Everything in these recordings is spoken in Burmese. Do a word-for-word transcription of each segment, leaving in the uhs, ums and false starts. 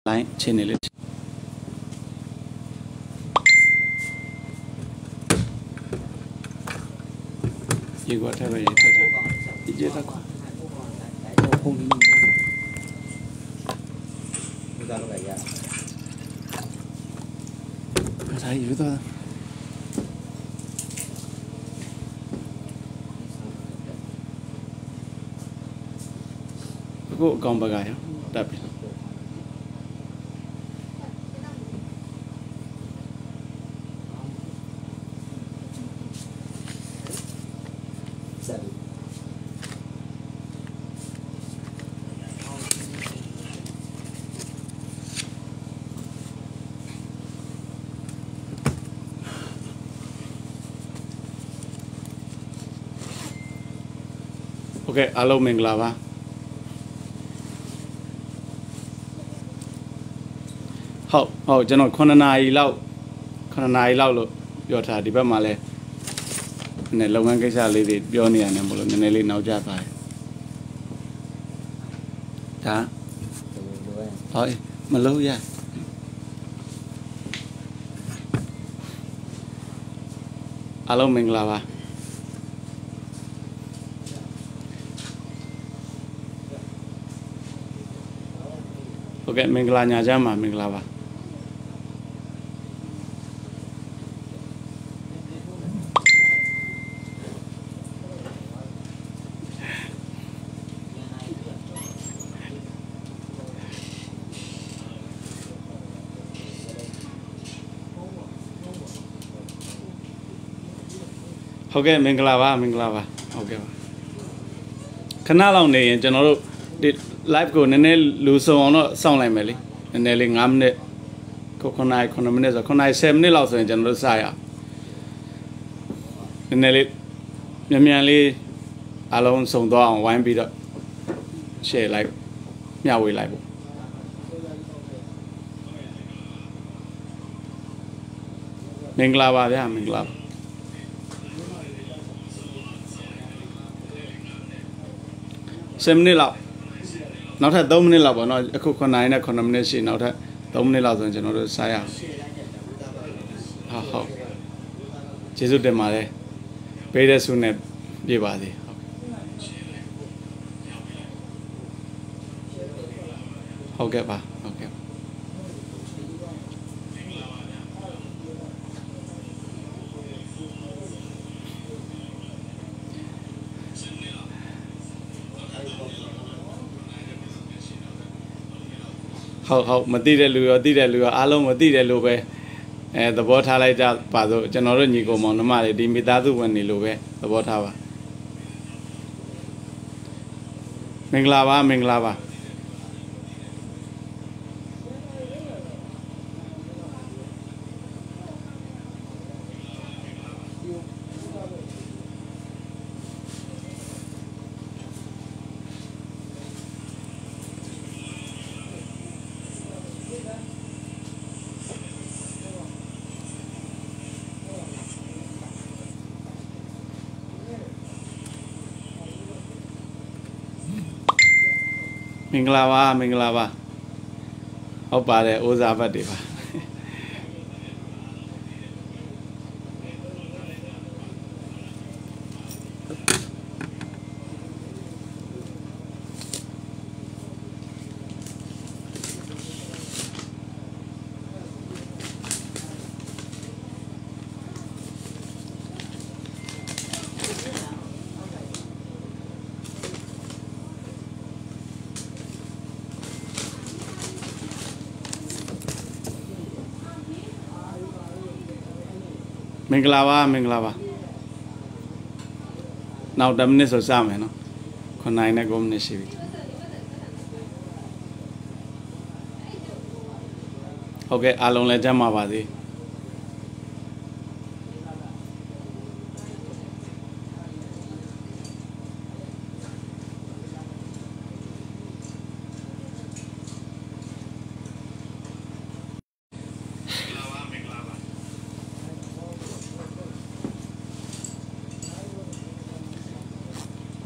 line channel it. You got ever you did a I you the go gone bagay tap okay alo menglava how how general khonanai law khonanai law lo pyo tha di bat ma le ne longan kaisa le de pyo ne ya ne mo lo ne ne le naw ja twa da oi ma lo ya alo menglava okay mingla nya ja ma mingla ba okay mingla ba mingla ba okay ba khana law ne yinကျွန်တော်တို့ဒီ live ကိုနည်းနည်းလူစုံအောင်တော့စောင့်လိုက်မယ်လေနည်းနည်းလေးfiveမိနစ်ခု9နာရီ9မိနစ်ဆို9နာရီ10မိနစ်လောက်ဆိုရင်ကျွန်တော်တို့စရအောင်နည်းနည်းလေးမြန်မြန်လေးအားလုံးစုံသွားအောင်ဝိုင်းပြီးတော့ share လိုက်မျှဝေလိုက်ပေါ့မင်္ဂလာပါဗျာမင်္ဂလာပါ10မိနစ်လောက်နောက်ထပ်3မိနစ်လောက်ပေါ့နော်အခု9နာရီနဲ့9မိနစ်ရှိနောက်ထပ်3မိနစ်လောက်ဆိုရင်ကျွန်တော်တို့စားရအောင်ဟုတ်ဟုတ်ကျေးဇူးတင်ပါတယ်ပေးတဲ့ဆုနဲ့ပြပါစေဟုတ်ကဲ့ပါဟုတ်ကဲ့ဟုတ်ဟုတ်မသိတဲ့လူရောသိတဲ့လူရောအားလုံးမသိတဲ့လူပဲအဲသဘောထားလိုက်ကြပါစို့ကျွန်တော်တို့ညီကောင်မောင်နှမတွေဒီမိသားစုဝင်နေလို့ပဲသဘောထားပါမင်္ဂလာပါမင်္ဂလာပါမင်္ဂလာပါမင်္ဂလာပါဟုတ်ပါတယ်အိုးစားဘတ်တွေပါမင်္ဂလာပါမင်္ဂလာပါနောက်10မိနစ်ဆိုစမယ်နော်9နာရီနဲ့9မိနစ်ရှိပြီဟုတ်ကဲ့အားလုံးလည်းကြမ်းပါပါစေ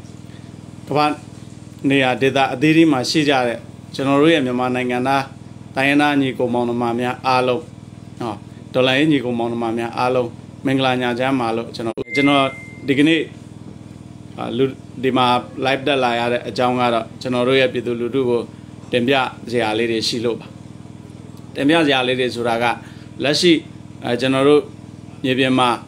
ကမ္ဘာနေရာဒေသအသီးသီးမှာရှိကြတဲ့ကျွန်တော်တို့ရဲ့မြန်မာနိုင်ငံသား Diana Nico Monomamia Alo, no, Dolay Nico Monomamia Alo, Menglania Jamalo, General Dignity Dima Life the Laya, Jangara, Genoria Piduludugo, Dembia, the Lady Shiloba. Dembia, the Lady Zuraga, Lashi, General Yebima.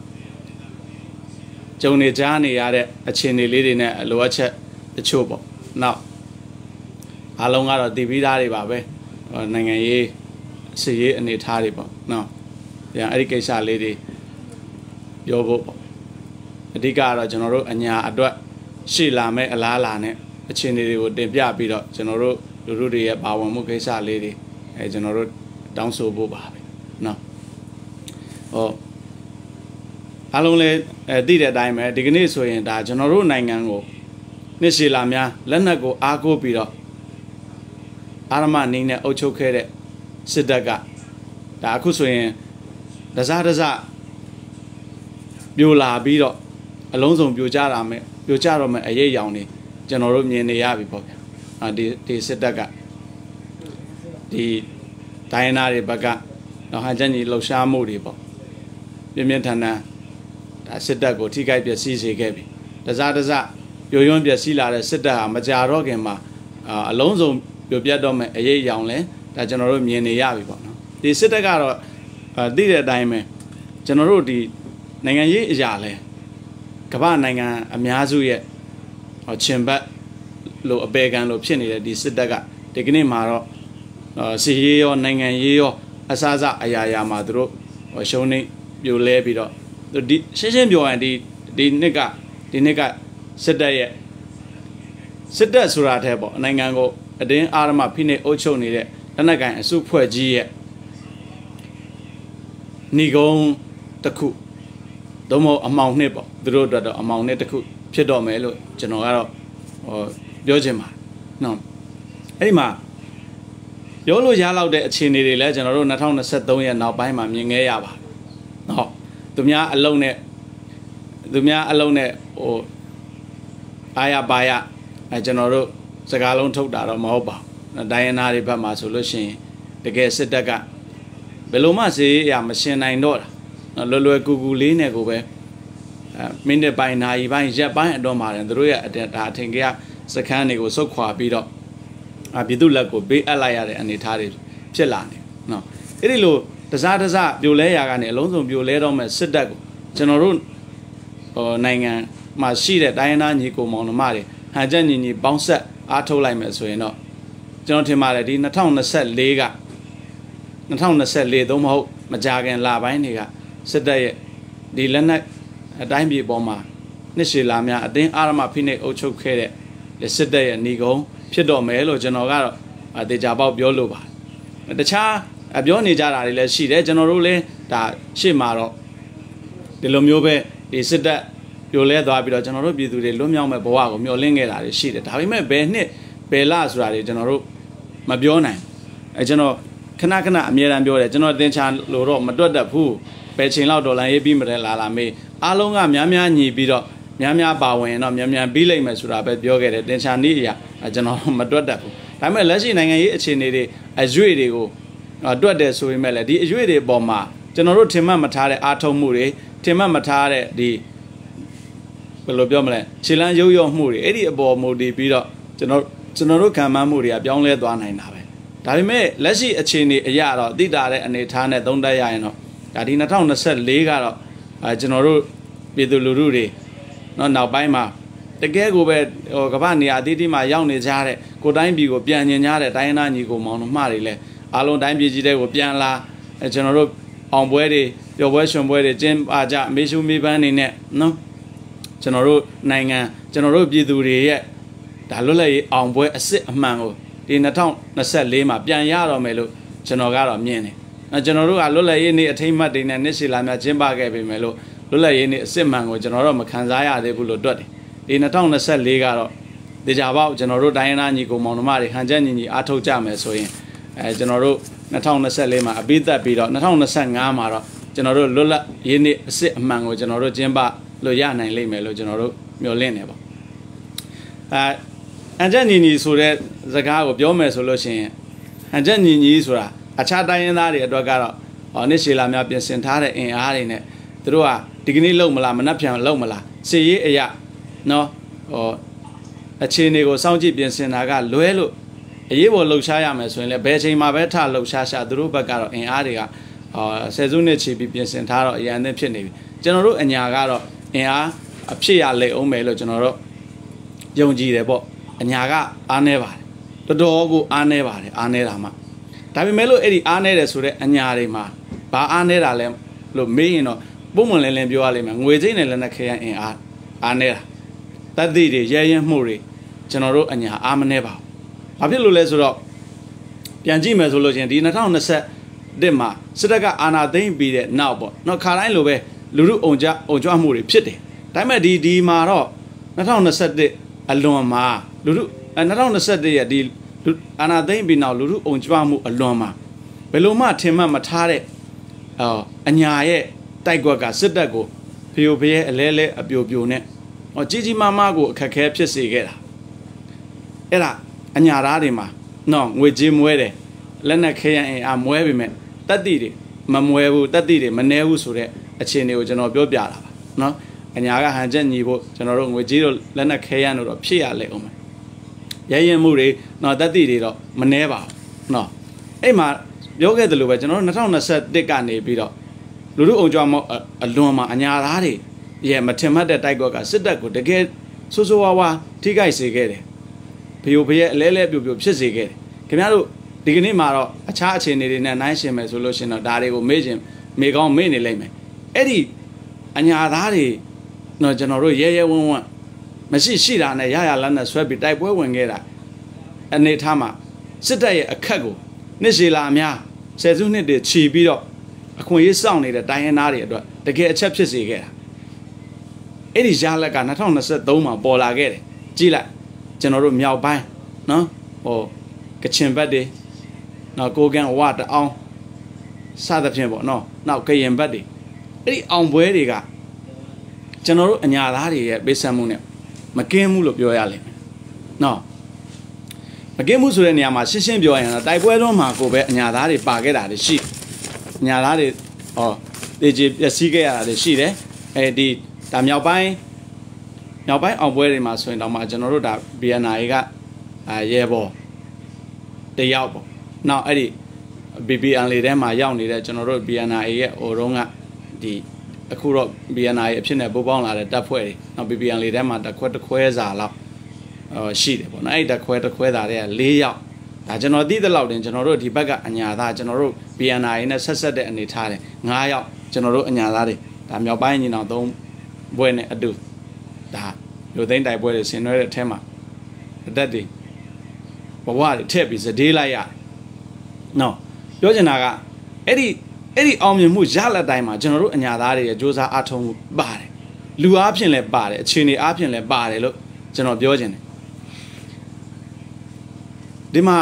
Joni Jani are a chini leading a loacha the chobo. Now, along out of the Vidari Babe or Nangaye, see and it haribo. No, the Ericasa lady Yobo Digara General and Ya Adwa Shila me a lalane, a chini would debia bido, General Rudy about Mukesa lady, a general down so boba. No. Oh. Alone did a dime at the Guinness way and that general Nangango. Nishilamia, Lenago, Ago Bido Arama Nina Ocho Kere, Sidaga, the Akusuin, the Zadaza Bula Bido, Alonso Bujarame, Bujarame, a ye yawny, General Niabi Pocket, and the Sidaga, the Dianari Baga, no Hajani Losha Modibo, the Mentana. I said that go Htike be a seasy gaby. The Zadaza, you won't be a sea ladder, sit down, Majarogema, Alonso, your beardom, a ye young land, that General Miani Yabi. The Sitagaro did a dime, General di Nangaye Yale, Kaban Nanga, a Miazu yet, or Chimba, Lo a beg and lo pinny, the Sitaga, the Guinea Maro, see ye or Nangaye or Asaza Ayaya Madro, or Shoni, you labido. The session you and the nigga, the nigga said that said that Surat Hebo, Nangango, a day Arma Pine Ocho needed, and again a super G. Nigon the coup. Domo among neighbor, the road among Netaku, Piedomelo, General or Yojima. No. Emma Yolo Yalo de Chini legend or Natana set down and now by my Mingayaba. No. Dumia alone, Dumia alone, or Aya Baya, a general Sagalon took that of Mahoba, a Diana Ribama solution, the guest said Daga. Below Masi, a machine I know, a Lulu Gugulina go away. Minded by Naiva, Japan and Doma and the Ruya at that Tingia, Sakani was so quite beat up. A Bidula could be a liar and it had Chilani. No, it is low. The Zadaza, Bulea and Alonso Buledom and Sidago, General or Nanga, my sheet at Diana Nico Monomari, Hajani bounce at Ato Limes, so you know. John Timaradi, Natana said Lega, Natana said Le Domo, Majaga and Laviniga, said they, the Lenak, a dime bomber, Nishilamia, a ding Arama Pine Ocho Kere, the Sidday and Nigo, Pido Melo, General, at the Jabab Yoluba. The cha. A Bioni Jara, let she let General that she marrow. The Lomiobe, they said that you let the Abida General be to the Lumium Boago, Miolinga, she that I may be near Belas Rally General Mabiona. A general Kanakana, Miran Bio, General Denchan Loro, Madoda Poo, Petching Laudo, and Ebimere La Me, Alonga Miamia Ni Bido, Miamia Bowen, or Miamia Bile Mesura, but Bioga, Denchania, a General Madoda. I may let you nang a chinny as you go. Do this so melody is really bomber. General Tima Matare Ato Muri, Tima Matare the Belobiomle, Chilan Yo Muri, Eddie Abo Modi Bido, General Kama Muri, a young led one I know. Tarime, let's see a chini, a yard, the dare and a tana don't die. That in a town that said Lega, a General Biduluri, not now by ma. The Gago bed or Gavani, I did my young Nizare, Godimbi, Bianyare, Diana Nigo Monomarile. Alone time busy day with Pianla, a general on where your version where the Jim Aja, Mishu Miban in it, no? General Nanga, General Biduri yet. Dalula on where a sit mango. In the town, Nasa Lima, Pianyaro Melo, General Miene. A general Alula in a team Martin and Nissilama Jimba gave him Melo, Lula in a Simango, General Macanzaya de Bulodoti. In the town, Nasa Ligaro, the Java, General Diana Nico Monomari, Hanjani, Ato Jame, so in. General Natana Salema, a bit that beat up, Natana Sangamara, General Lula, Yeni, Sit Mango, General Jimba, Loyana, and Limelo, General Miolenebo. And then you need to read the guy of your solution. And then you need to အခြားတိုင်းရင်းသားတွေအတွက်ကတော့ဟောနှစ်ရှည်လာများပြင်ဆင်ထားတဲ့အင်အားတွေနဲ့သူတို့ကဒီကနေ့လုံမလားမနှက်ပြန်လုံမလားစီရေးအရာနော်ဟောအခြေအနေကိုစောင့်ကြည့်ပြင်ဆင်တာကလွဲလို့အရေးပေါ်လှုပ်ရှားရမယ်ဆိုရင်လည်းဘယ်ချိန်မှာပဲထလှုပ်ရှားရှာသူတို့ဘက်ကတော့အင်အားတွေကဟောဆယ်စုနှစ်ချီပြီးပြင်ဆင်ထားတော့အရန်အသင့်ဖြစ်နေပြီကျွန်တော်တို့အညာကတော့အင်အားအဖြစ်ရလေအောင်မယ်လို့ကျွန်တော်တို့ယုံကြည်တယ်ပေါ့အညာကအားနေပါတယ်တော်တော်ကိုအားနေပါတယ်အားနေတာမှဒါပေမဲ့လို့အဲ့ဒီအားနေတယ်ဆိုတဲ့အညာတွေမှာဘာအားနေတာလဲလို့မေးရင်တော့ပုံမှန်လင်းလင်းပြောရလိမ့်မယ်ငွေစိမ့်နဲ့လည်းနဲ့ခဲရအင်အားအားနေတာတတ်သိတွေရဲရဲမှုတွေကျွန်တော်တို့အညာအားမနေပါဘူးဘာဖြစ်လို့လဲဆိုတော့ပြန်ကြည့်မယ်ဆိုလို့ချင်းဒီ၂၀၂၁မှာစစ်တပ်ကအာဏာသိမ်းပြီးတဲ့နောက်ပေါ့နော်ခါတိုင်းလိုပဲလူလူအုံကြအုံကြွမှုတွေဖြစ်တယ်ဒါပေမဲ့ဒီဒီမှာတော့၂၀၂၁အလွန်မှာလူလူ၂၀၂၁ရဲ့ဒီအာဏာသိမ်းပြီးနောက်လူလူအုံကြွမှုအလွန်မှာဘယ်လိုမှထင်မှတ်မထားတဲ့အော်အညာရဲ့တိုက်ကွက်ကစစ်တပ်ကိုဖျို့ဖျဲအလဲလဲအပြိုပြိုနဲ့ဟောကြီးကြီးမားမားကိုအခက်ခဲဖြစ်စေခဲ့တာအဲ့ဒါအညာသားတွေမှာနော်ငွေကြေးမွဲတယ်လက်နက်ခဲယမ်းအင်အားမွဲပေမဲ့တက်တိတွေမမွဲဘူးတက်တိတွေမနှဲဘူးဆိုတဲ့အခြေအနေကိုကျွန်တော်ပြောပြတာပါနော်အညာကဟန်ချက်ညီဖို့ကျွန်တော်တို့ငွေကြေးတို့လက်နက်ခဲယမ်းတို့တော့ဖြစ်ရလေအောင်မယ်ရဲရင်မှုတွေနော်တက်တိတွေတော့မနှဲပါဘူးနော်အဲ့မှာပြောခဲ့တယ်လို့ပဲကျွန်တော်တို့၂၀၂၁ကနေပြီးတော့လူလူအုံကြွမောအလွန်မှာအညာသားတွေရဲ့မထင်မှတ်တဲ့တိုက်ကွက်ကစစ်တပ်ကိုတကယ်ဆိုးဆိုးဝါးဝါထိခိုက်စေခဲ့တယ်ဖျို့ဖျဲအလဲလဲပြိုပြိုဖြစ်စေခဲ့တယ်ခင်ဗျားတို့ဒီကနေ့မှာတော့အခြားအခြေအနေတွေနဲ့နှိုင်းယှဉ်မယ်ဆိုလို့ရှိရင်တော့ဒါတွေကိုမေ့ခြင်းမေကောင်းမေ့နေလိမ့်မယ်အဲ့ဒီအညာသားတွေတော့ကျွန်တော်တို့ရဲရဲဝံ့ဝံ့မရှိရှိတာနဲ့ရရလန်းနဲ့ဆွဲပြီးတိုက်ပွဲဝင်ခဲ့တာအနေထားမှာစစ်တပ်ရဲ့အခက်ကိုနှစ်ရှည်လာများဆယ်စုနှစ်တွေခြီးပြီးတော့အခွင့်အရေးစောင့်နေတဲ့တိုင်းရင်းသားတွေအတွက်တကယ်အချက်ဖြစ်စေခဲ့တာအဲ့ဒီရလက်က၂၀၂၃မှာပေါ်လာခဲ့တယ်ကြည့်လိုက်ကျွန်တော်တို့မြောက်ပိုင်းနော်ဟိုကချင်ဘက်တွေနော်ကိုကန်ဝတအောင်စသဖြင့်ပေါ့နော်နောက်ကရင်ဘက်တွေအဲ့ဒီအောင်ပွဲတွေကကျွန်တော်တို့အညာသားတွေရဲ့ပေးဆံမှုနဲ့မကင်းဘူးလို့ပြောရလိမ့်မယ်နော်မကင်းမှုဆိုတဲ့နေရာမှာရှင်းရှင်းပြောရရင်တော့တိုက်ပွဲတော့မှာကိုပဲအညာသားတွေပါခဲ့တာတွေရှိအညာသားတွေဟောတေချေပျက်စီးခဲ့ရတာတွေရှိတယ်အဲဒီဒါမြောက်ပိုင်းမြောက်ပိုင်းအောင်ပွဲတွေမှာဆိုရင်တော့မှကျွန်တော်တို့ဒါ ဘီ အန် အိုင် ကအာရဲဘော်တယောက်ပေါ့နောက်အဲ့ဒီ ဘီ ပီ အန် လေးထဲမှာရောက်နေတဲ့ကျွန်တော်တို့ ဘီ အန် အိုင် ရဲ့ဟိုတုန်းကဒီအခုတော့ ဘီ အန် အိုင် အဖြစ်နဲ့ပို့ပေါင်းလာတဲ့တပ်ဖွဲ့တွေနောက် ဘီ ပီ အန် လေးထဲမှာတစ်ခွဲတစ်ခွဲစာလောက်ဟိုရှိတယ်ပေါ့နော်အဲ့ဒီတစ်ခွဲတစ်ခွဲစာတွေက၄ယောက်ဒါကျွန်တော်သိတဲ့လောက်တင်ကျွန်တော်တို့ဒီဘက်ကအညာသားကျွန်တော်တို့ ဘီ အန် အိုင် နဲ့ဆက်ဆက်တဲ့အနေထားတယ်၅ယောက်ကျွန်တော်တို့အညာသားတွေဒါမြောက်ပိုင်းညီနောင်သုံးဘွဲနဲ့အတူဒါလူသိန်းတိုက်ပွဲတွေဆင်နွှဲတဲ့အထက်မှာအသက်တွေဘဝတွေထည့်ပြီးစဒေးလိုက်ရနော်ပြောချင်တာကအဲ့ဒီအဲ့ဒီအောင်မြင်မှုရလက်တိုင်းမှာကျွန်တော်တို့အညာသားတွေရဲ့စ조사အားထုတ်မှုပါတယ်လူအားဖြင့်လည်းပါတယ်အခြေအနေအားဖြင့်လည်းပါတယ်လို့ကျွန်တော်ပြောချင်တယ်ဒီမှာ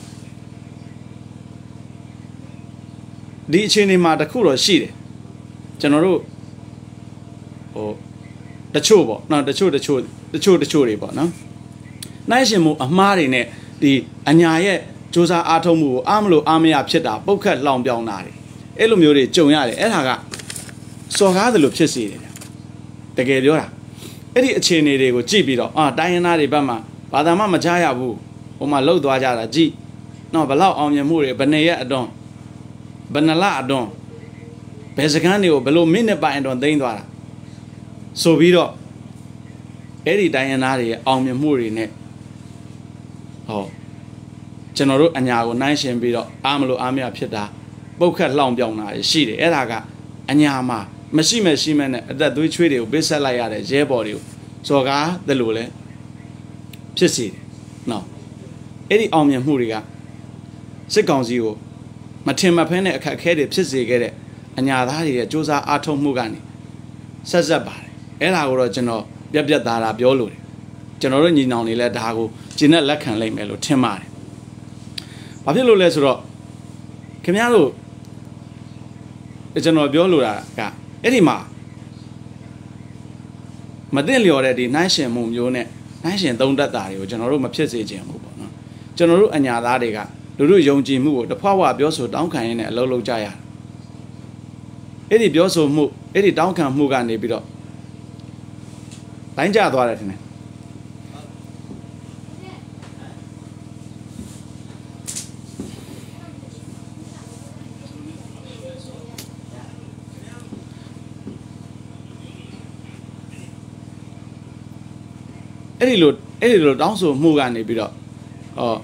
ဒီအခြေအနေမှာတခုတော့ရှိတယ်ကျွန်တော်တို့ဟိုတချို့ပေါ့နော်တချို့တချို့တချို့တချို့တွေပေါ့နော်နှိုင်းရှင်မှုအမှားတွေနဲ့ဒီအညာရဲ့စ조사အားထုတ်မှုကိုအားမလို့အားမရဖြစ်တာပုတ်ခတ်လောင်ပြောင်းတာတွေအဲ့လိုမျိုးတွေကြုံရတယ်အဲ့ဒါကစော်ကားတယ်လို့ဖြစ်စေတယ်တကယ်ပြောတာအဲ့ဒီအခြေအနေတွေကိုကြည့်ပြီးတော့အာတိုင်းရင်းသားတွေဘက်မှာဘာသာမှမကြားရဘူးဟိုမှာလှုပ်သွားကြတာကြည့်နော်ဘလောက်အောင်မြင်မှုတွေဘယ်နှစ်ရက်အတွန်းဘယ်နှလအတွန်းဘယ်စကန်းတွေကိုဘယ်လိုမိနစ်ပိုင်းအတွန်းသိမ်းသွားတာဆိုပြီးတော့အဲ့ဒီတိုင်းရင်းသားတွေရဲ့အောင်မြင်မှုတွေနဲ့ဟောကျွန်တော်တို့အညာကိုနှိုင်းရှင်ပြီးတော့အားမလို့အားမရဖြစ်တာပုတ်ခတ်လောင်ပြောင်းတာရှိတယ်အဲ့ဒါကအညာမှာမရှိမရှိမဲ့နဲ့အသက်သွေးချွေးတွေကိုပေးဆက်လိုက်ရတဲ့ရဲဘော်တွေကိုစော်ကားတယ်လို့လဲဖြစ်စီတယ်နော်အဲ့ဒီအောင်မြင်မှုတွေကစစ်ကောင်စီကိုမထင်မဖဲနဲ့အခက်အခဲတွေဖြစ်စေခဲ့တဲ့အညာသားတွေရဲ့စ조사အားထုတ်မှုကနေဆက်ဆက်ပါတယ်အဲ့ဒါကိုတော့ကျွန်တော်ပြက်ပြက်သားသားပြောလို့တယ်ကျွန်တော်တို့ညီနောင်တွေလည်းဒါကိုကျင့်တဲ့လက်ခံလိုက်မယ်လို့ထင်ပါတယ်ဘာဖြစ်လို့လဲဆိုတော့ခင်ဗျားတို့ကျွန်တော်ပြောလိုတာကအဲ့ဒီမှာမသိလျော်တဲ့ဒီနှိုင်းရှင်မှုမျိုးနဲ့နှိုင်းရှင်သုံးတတ်တာတွေကိုကျွန်တော်တို့မဖြစ်စေချင်ဘူးပေါ့နော်ကျွန်တော်တို့အညာသားတွေကလူတို့ယုံကြည်မှုကိုတဖွာဖွာပြောဆိုတောင်းခံရင်းနဲ့အလုပ်လုပ်ကြရအဲ့ဒီပြောဆိုမှုအဲ့ဒီတောင်းခံမှုကနေပြီးတော့တိုင်းကြသွားတယ်ထင်တယ်အဲ့ဒီလိုအဲ့ဒီလိုတောင်းဆိုမှုကနေပြီးတော့ဟော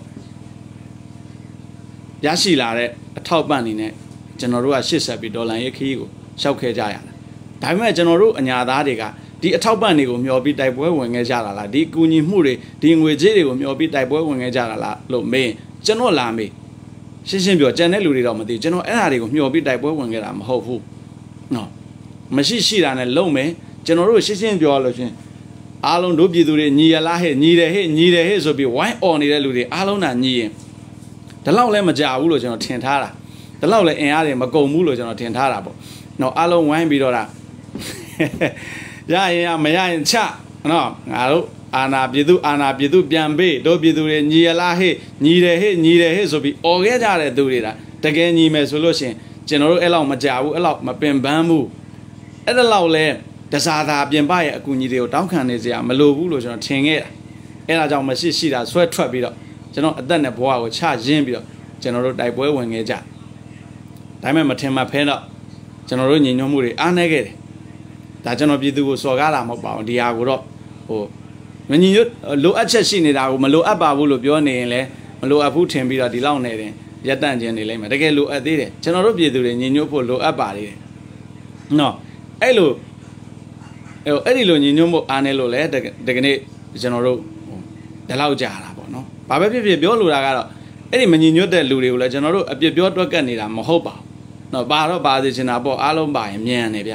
ရရှိလာတဲ့အထောက်ပံ့နေနဲ့ကျွန်တော်တို့ကရှစ်ဆက်ပြီးဒေါ်လာရဲ့ခီးကိုရှောက်ခဲ့ကြရတယ်ဒါပေမဲ့ကျွန်တော်တို့အညာသားတွေကဒီအထောက်ပံ့တွေကိုမျှော်ပြီးတိုက်ပွဲဝင်ခဲ့ကြတာလားဒီကူညီမှုတွေဒီငွေကြေးတွေကိုမျှော်ပြီးတိုက်ပွဲဝင်ခဲ့ကြတာလားလို့မေးကျွန်တော်လာမေးရှင်းရှင်းပြောကြံတဲ့လူတွေတော့မသိကျွန်တော်အဲ့ဓာတွေကိုမျှော်ပြီးတိုက်ပွဲဝင်ခဲ့တာမဟုတ်ဘူးနော်မရှိရှိတာနဲ့လုံမယ်ကျွန်တော်တို့ရှင်းရှင်းပြောလို့ရှင်အားလုံးတို့ပြည်သူတွေညီရလားဟဲ့ညီတယ်ဟဲ့ညီတယ်ဟဲ့ဆိုပြီးဝိုင်းអော်နေတဲ့လူတွေအားလုံးသာညီရင်ဒီလောက်လည်းမကြဘူးလို့ကျွန်တော်ထင်ထားတာဒီလောက်လည်းအင်အားတွေမကုန်ဘူးလို့ကျွန်တော်ထင်ထားတာပေါ့နော်အားလုံးဝိုင်းပြီးတော့တာရရင်ရမရရင်ချနော်ငါတို့အာနာပြည်သူအာနာပြည်သူပြန်ပေးတို့ပြည်သူတွေညီရလားဟဲ့ညီတယ်ဟဲ့ညီတယ်ဟဲ့ဆိုပြီးអော်ခဲ့ကြတဲ့သူတွေဒါတကယ်ညီမယ်ဆိုလို့ရှင်ကျွန်တော်တို့အဲ့လောက်မကြဘူးအဲ့လောက်မပင်ပန်းဘူးအဲ့ဒါလောက်လဲတစားသာပြင်ပရဲ့အကူအညီတွေကိုတောင်းခံနေစရာမလိုဘူးလို့ကျွန်တော်ထင်ခဲ့တာအဲ့ဒါကြောင့်မရှိရှိတာဆွဲထွက်ပြီးတော့ကျွန်တော်အသက်နဲ့ဘဝကိုချရင်းပြီးတော့ကျွန်တော်တို့တိုက်ပွဲဝင်ခဲ့ကြဒါပေမဲ့မထင်မှဖဲတော့ကျွန်တော်တို့ညီညွတ်မှုတွေအားနည်းခဲ့တယ်ဒါကျွန်တော်ပြည်သူကိုစော်ကားတာမဟုတ်ပါဘူးဒီဟာကိုတော့ဟိုမညီညွတ်လိုအပ်ချက်ရှိနေတာကိုမလိုအပ်ပါဘူးလို့ပြောနေရင်လည်းမလိုအပ်ဘူးထင်ပြီးတော့ဒီလောက်နေတယ်ရက်တန့်ခြင်းနေလိမ့်မယ်တကယ်လိုအပ်သေးတယ်ကျွန်တော်တို့ပြည်သူတွေညီညွတ်ဖို့လိုအပ်ပါသေးတယ်နော်အဲ့လိုအဲ့ဒီလိုညီညွတ်မှုအားနည်းလို့လဲဒီကနေ့ကျွန်တော်တို့ဒီလောက်ကြာတာပေါ့နော်ဘာပဲဖြစ်ဖြစ်ပြောလိုတာကတော့အဲ့ဒီမညီညွတ်တဲ့လူတွေကိုလည်းကျွန်တော်တို့အပြစ်ပြောတွက်ကတ်နေတာမဟုတ်ပါဘူးနော်ပါတော့ပါသေးချင်တာပေါ့အားလုံးပါရင်မြန်နေဗျ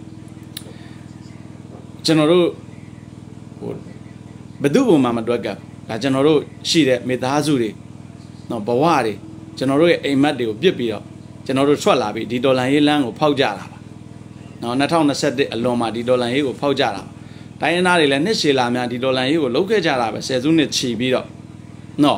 ကျွန်တော်တို့ဟိုဘယ်သူ့ဘုံမှမတွက်ကတ်ဒါကျွန်တော်တို့ရှိတဲ့မိသားစုတွေနော်ဘဝတွေကျွန်တော်တို့ရဲ့အိမ်မက်တွေကိုပြစ်ပြီးတော့ကျွန်တော်တို့ထွက်လာပြီးဒီဒေါ်လာရေးလမ်းကိုဖောက်ကြတာပါနော်၂၀၂၁အလွန်မှာဒီဒေါ်လာရေးကိုဖောက်ကြတာတိုင်းရင်းသားတွေလည်းနှစ်ရှည်လာများဒီဒေါ်လာရေးကိုလုပ်ခဲ့ကြတာပဲဆယ်စုနှစ်ချီပြီးတော့နော်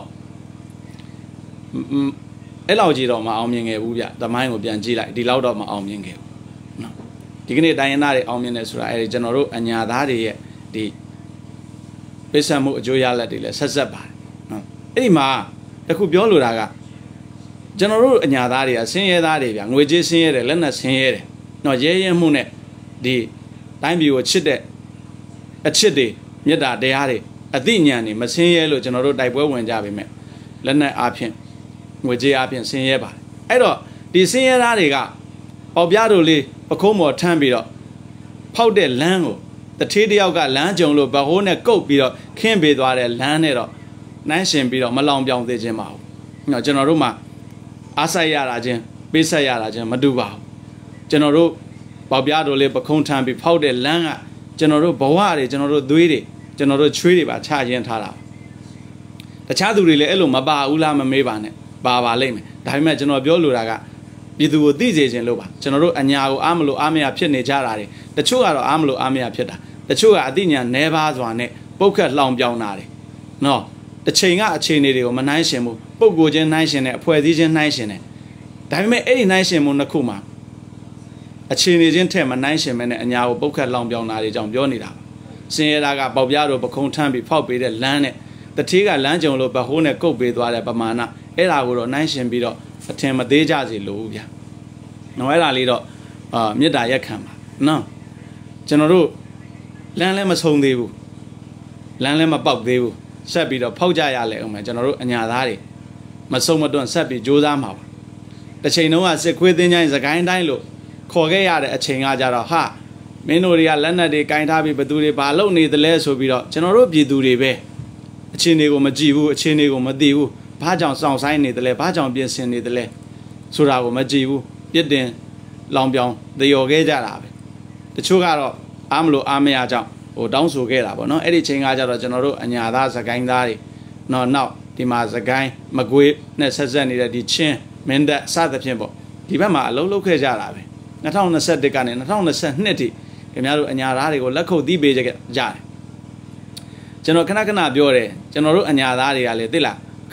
အဲ့လောက်ကြီးတော့မအောင်မြင်ခဲ့ဘူးဗျသမိုင်းကိုပြန်ကြည့်လိုက်ဒီလောက်တော့မအောင်မြင်ခဲ့ဘူးနော်ဒီကနေ့တိုင်းရင်းသားတွေအောင်မြင်တယ်ဆိုတာအဲ့ဒီကျွန်တော်တို့အညာသားတွေရဲ့ဒီပိဿမှုအကျိုးရလဒ်တွေလည်းဆက်ဆက်ပါတယ်နော်အဲ့ဒီမှာတခုပြောလိုတာကကျွန်တော်တို့အညာသားတွေကဆင်းရဲသားတွေဗျငွေကြေးဆင်းရဲတယ်လက်နက်ဆင်းရဲတယ်နော်ရဲရဲမှုနဲ့ဒီတိုင်းပြည်ကိုချစ်တဲ့အချစ်တွေမေတ္တာတရားတွေအသိဉာဏ်တွေမဆင်းရဲလို့ကျွန်တော်တို့တိုက်ပွဲဝင်ကြပါမယ်လက်နက်အားဖြင့်ငွေကြေးအားဖြင့်ဆင်းရဲပါတယ်အဲ့တော့ဒီဆင်းရဲသားတွေကပေါပြားတို့လေးပခုံးပေါ်ထမ်းပြီးတော့ဖောက်တဲ့လမ်းကိုတထေးတယောက်ကလမ်းကြုံလို့ဗဟိုးနဲ့ကုတ်ပြီးတော့ခင်းပေးသွားတဲ့လမ်းနဲ့တော့နှိုင်းရှင်ပြီးတော့မလောင်ပြောင်သေးခြင်းပါဘူးနော်ကျွန်တော်တို့မှာအားဆိုင်ရတာချင်းပေးဆက်ရတာချင်းမတူပါဘူးကျွန်တော်တို့ပေါပြားတို့လေးပခုံးထမ်းပြီးဖောက်တဲ့လမ်းကကျွန်တော်တို့ဘဝတွေကျွန်တော်တို့သွေးတွေကျွန်တော်တို့ချွေးတွေပါချရင်းထားတာတခြားသူတွေလည်းအဲ့လိုမပါဘူးလားမမေးပါနဲ့ပါပါလိမ့်မယ်ဒါပေမဲ့ကျွန်တော်ပြောလိုတာကပြည်သူကိုသိစေခြင်းလို့ပါကျွန်တော်တို့အညာကိုအားမလို့အားမရဖြစ်နေကြတာတွေတချို့ကတော့အားမလို့အားမရဖြစ်တာတချို့ကအသိဉာဏ်နှဲပါစွာနဲ့ပုတ်ခတ်လှောင်ပြောင်းတာတွေနော်တစ်ချိန်ကအခြေအနေတွေကိုမနှိုင်းရှင်ဘူးပုတ်ကိုချင်းနှိုင်းရှင်တဲ့အဖွဲ့အစည်းချင်းနှိုင်းရှင်တဲ့ဒါပေမဲ့အဲ့ဒီနှိုင်းရှင်မှုနှစ်ခုမှာအခြေအနေချင်းထက်မနှိုင်းရှင်မဲနဲ့အညာကိုပုတ်ခတ်လှောင်ပြောင်းတာတွေကြောင့်ပြောနေတာပါစင်ရတာကပေါပြားတို့ပခုံးထမ်းပြီးဖောက်ပေးတဲ့လမ်းနဲ့တထေးကလမ်းကြုံလို့ဗဟိုးနဲ့ကုတ်ပေးသွားတဲ့ပမာဏအဲ့ဒါကိုတော့နှိုင်းရှင်ပြီးတော့အထင်မသေးကြစေလို့ဗျာနော်အဲ့ဒါလေးတော့အာမေတ္တာရက်ခံပါနော်ကျွန်တော်တို့လမ်းလည်းမဆုံးသေးဘူးလမ်းလည်းမပေါက်သေးဘူးဆက်ပြီးတော့ဖောက်ကြရလဲအောင်မယ်ကျွန်တော်တို့အညာသားတွေမဆုံးမတွန့်ဆက်ပြီးကြိုးစားမှာပါတစ်ချိန်တုန်းကစစ်ခွေးသင်းချိုင်းစကိုင်းတိုင်းလို့ခေါ်ခဲ့ရတဲ့အချိန်ကကြတော့ဟာမင်းတို့တွေကလက်နက်တွေကင်ထားပြီးဘသူတွေဘာလုပ်နေသလဲဆိုပြီးတော့ကျွန်တော်တို့ပြည်သူတွေပဲအခြေအနေကိုမကြည့်ဘူးအခြေအနေကိုမသိဘူးဘာကြောင့်စောင့်ဆိုင်နေသလဲဘာကြောင့်ပြင်ဆင်နေသလဲဆိုတာကိုမကြည့်ဘူးပြစ်တင်လောင်ပြောင်သရော်ခဲ့ကြတာပဲတချို့ကတော့အားမလို့အားမရကြောင့်ဟိုတောင်းဆိုခဲ့တာပေါ့နော်အဲ့ဒီချိန်ကကြတော့ကျွန်တော်တို့အညာသားစကိုင်းသားတွေနော်နောက်ဒီမှာစကိုင်းမကွေးနဲ့ဆက်ဆက်နေတဲ့ဒီချင်းမင်းတပ်စသဖြင့်ပေါ့ဒီဘက်မှာအလုံးလုံးခဲ့ကြတာပဲ၂၀၂၁ကနေ၂၀၂၂ထိခင်ဗျားတို့အညာသားတွေကိုလက်ခုပ်သီးပေးကြကြတယ်ကျွန်တော်ခဏခဏပြောတယ်ကျွန်တော်တို့အညာသားတွေကလည်းသိလားခ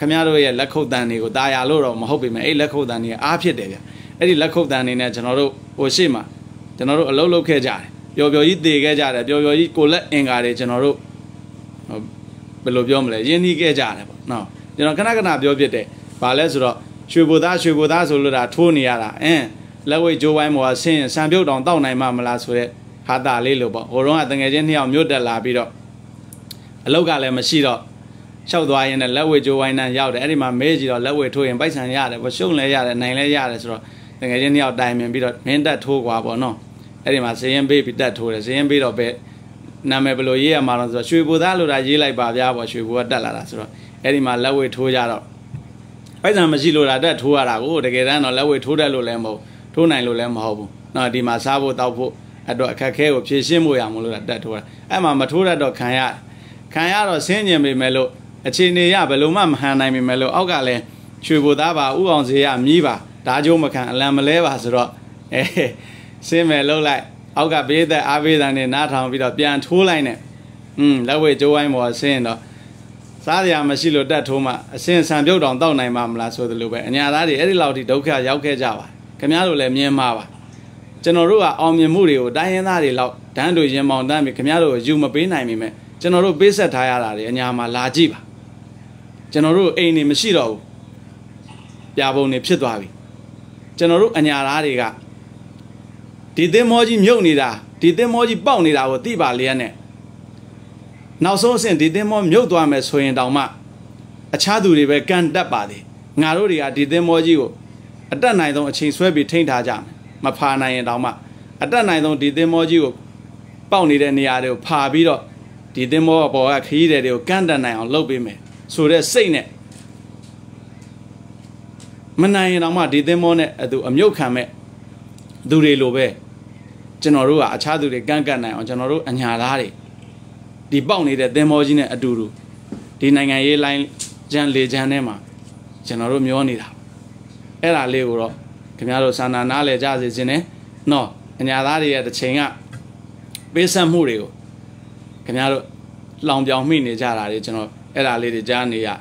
Camaro, Lakotani, Dialoro, Mahopim, a Lakotani, Apia. Eddie Lakotani, General Oshima, General Lolo Keja. You eat the Gaja, you eat Cola Engare, General below Yomle, Yenny Gaja. No, you know, Kanaka, Biobite, Palesro, Shubuda, Shubuda, Zula, Tuniara, eh? Lewe Joe was saying, Sam built on down nine mammas with it, had that little, or on the agent here, Muda Labido. A local Machida. Show the eye in a lewe Joe and Yard, any man major or lewe to him by some yard, was shown a yard and nine yards. The agent out diamond bit of men that told Wabo no. Any man saying baby that told us, same bit of bed. Namebelo year, Marons, but she would allow you like Babia, what she would tell Any man lewe to yard. By the Machilo at that two are go to get on or lewe to the Lulembo, two nine Lulembo. No, the Masabo Taupo, at the Cacao, Chisimu Yamulu at that one. I'm a Matura dog Kayat. Kayat or senior me mellow. A chini ya belumam hanami melo ogale, Chubudaba, Uonzia, Miva, Dajumakan, Lamaleva, Sro, eh, same low like Oga Beda, Avid and Natam with a pian two line. Hm, that way Joanne was saying, Sadia Masilo Datoma, a sense and built on down nine mamlas with the Lube, and Yadadi, Eddie Lauti, Doka, Yauke Java, Camaro Le Myanmar. General Omnimurio, Diana, Dando Yamon Dami, Camaro, Juma Benami, General Besa Tayari, and Yama Lajiba. General Aini Machiro Yabo Nipsitwavi. General Anyariga. Did they moji Munida? Did they moji Bonida or Tiba Liane? Now so sent did they more Mutwames Hoyan Dama. A chadu river can that body. Naruria did they moji. At that night don't change Swabi taint Hajam. Mapana and Dama. At that night don't did they moji. Bonida and Yado Pabido. Did they more about a key that you can't deny on Lobby me. So they're saying it. Manay and Ama did them on it at the Amyokame. Do they lobe? General, a child of the Gangana on General and Yarari. The bounty that them origin at Duru. The Nanga line, Jan Le Janema. General Mionida. Era Leo, Camaro Sana Nale Jazz in it. No, and Yarari at the chain up. Besa Murio. Camaro Long Young Mini Jara, General. Era Lady Jania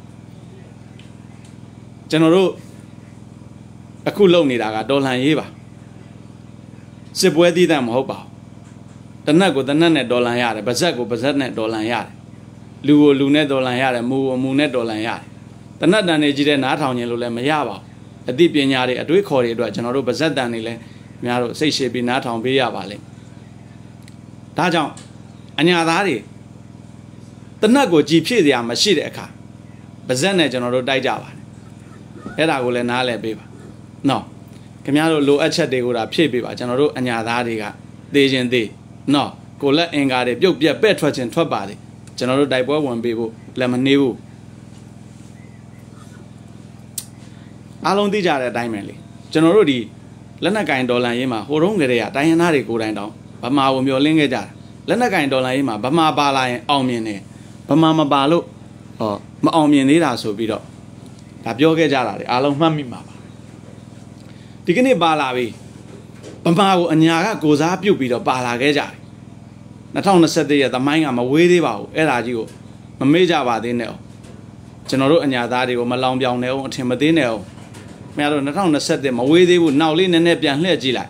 General a cool lonely dagger, Dolan Eva. Sibwedi them hoba. The Nago, the Nane Dolan Yard, Bazago, Bazarnet Dolan Yard. Luo Lunet Dolan Yard, Moo Moonet Dolan Yard. The Nadan Ejide Naton Yellow, a deep yard, a do corridor, General Bazadanile, Miaro, say she be Naton Biavali. Tajan, Anyadari. The Nago G P the Amashideka. Bazana General Dijava. Era will an ale baby. No. Camaro low acha de would appear baby, General Anyadariga. Dejan de. No. Go let Engade, you be a better than Twabadi. General Dibo one baby, Lemon. Along the jar diamondly. General D. Lenaka Dolan Yema, who don't get a Diana go down. Bama will be your lingajar. Lenaka Dolan Yema, Bama Bala and Almine. Bama Balo or Maomianida so beat up. Tapioca Jara, Along Mammy Mama. Tigani Balavi Bama and Yaga goes up, you beat up Bala Gaja. Natona said the other mine I'm a weedy bow, Eradio, Mameja Vadino. General and Yadadi or Malong Bianel and Timadino. Mero Natona said them away they would now lean and Nepian Legila.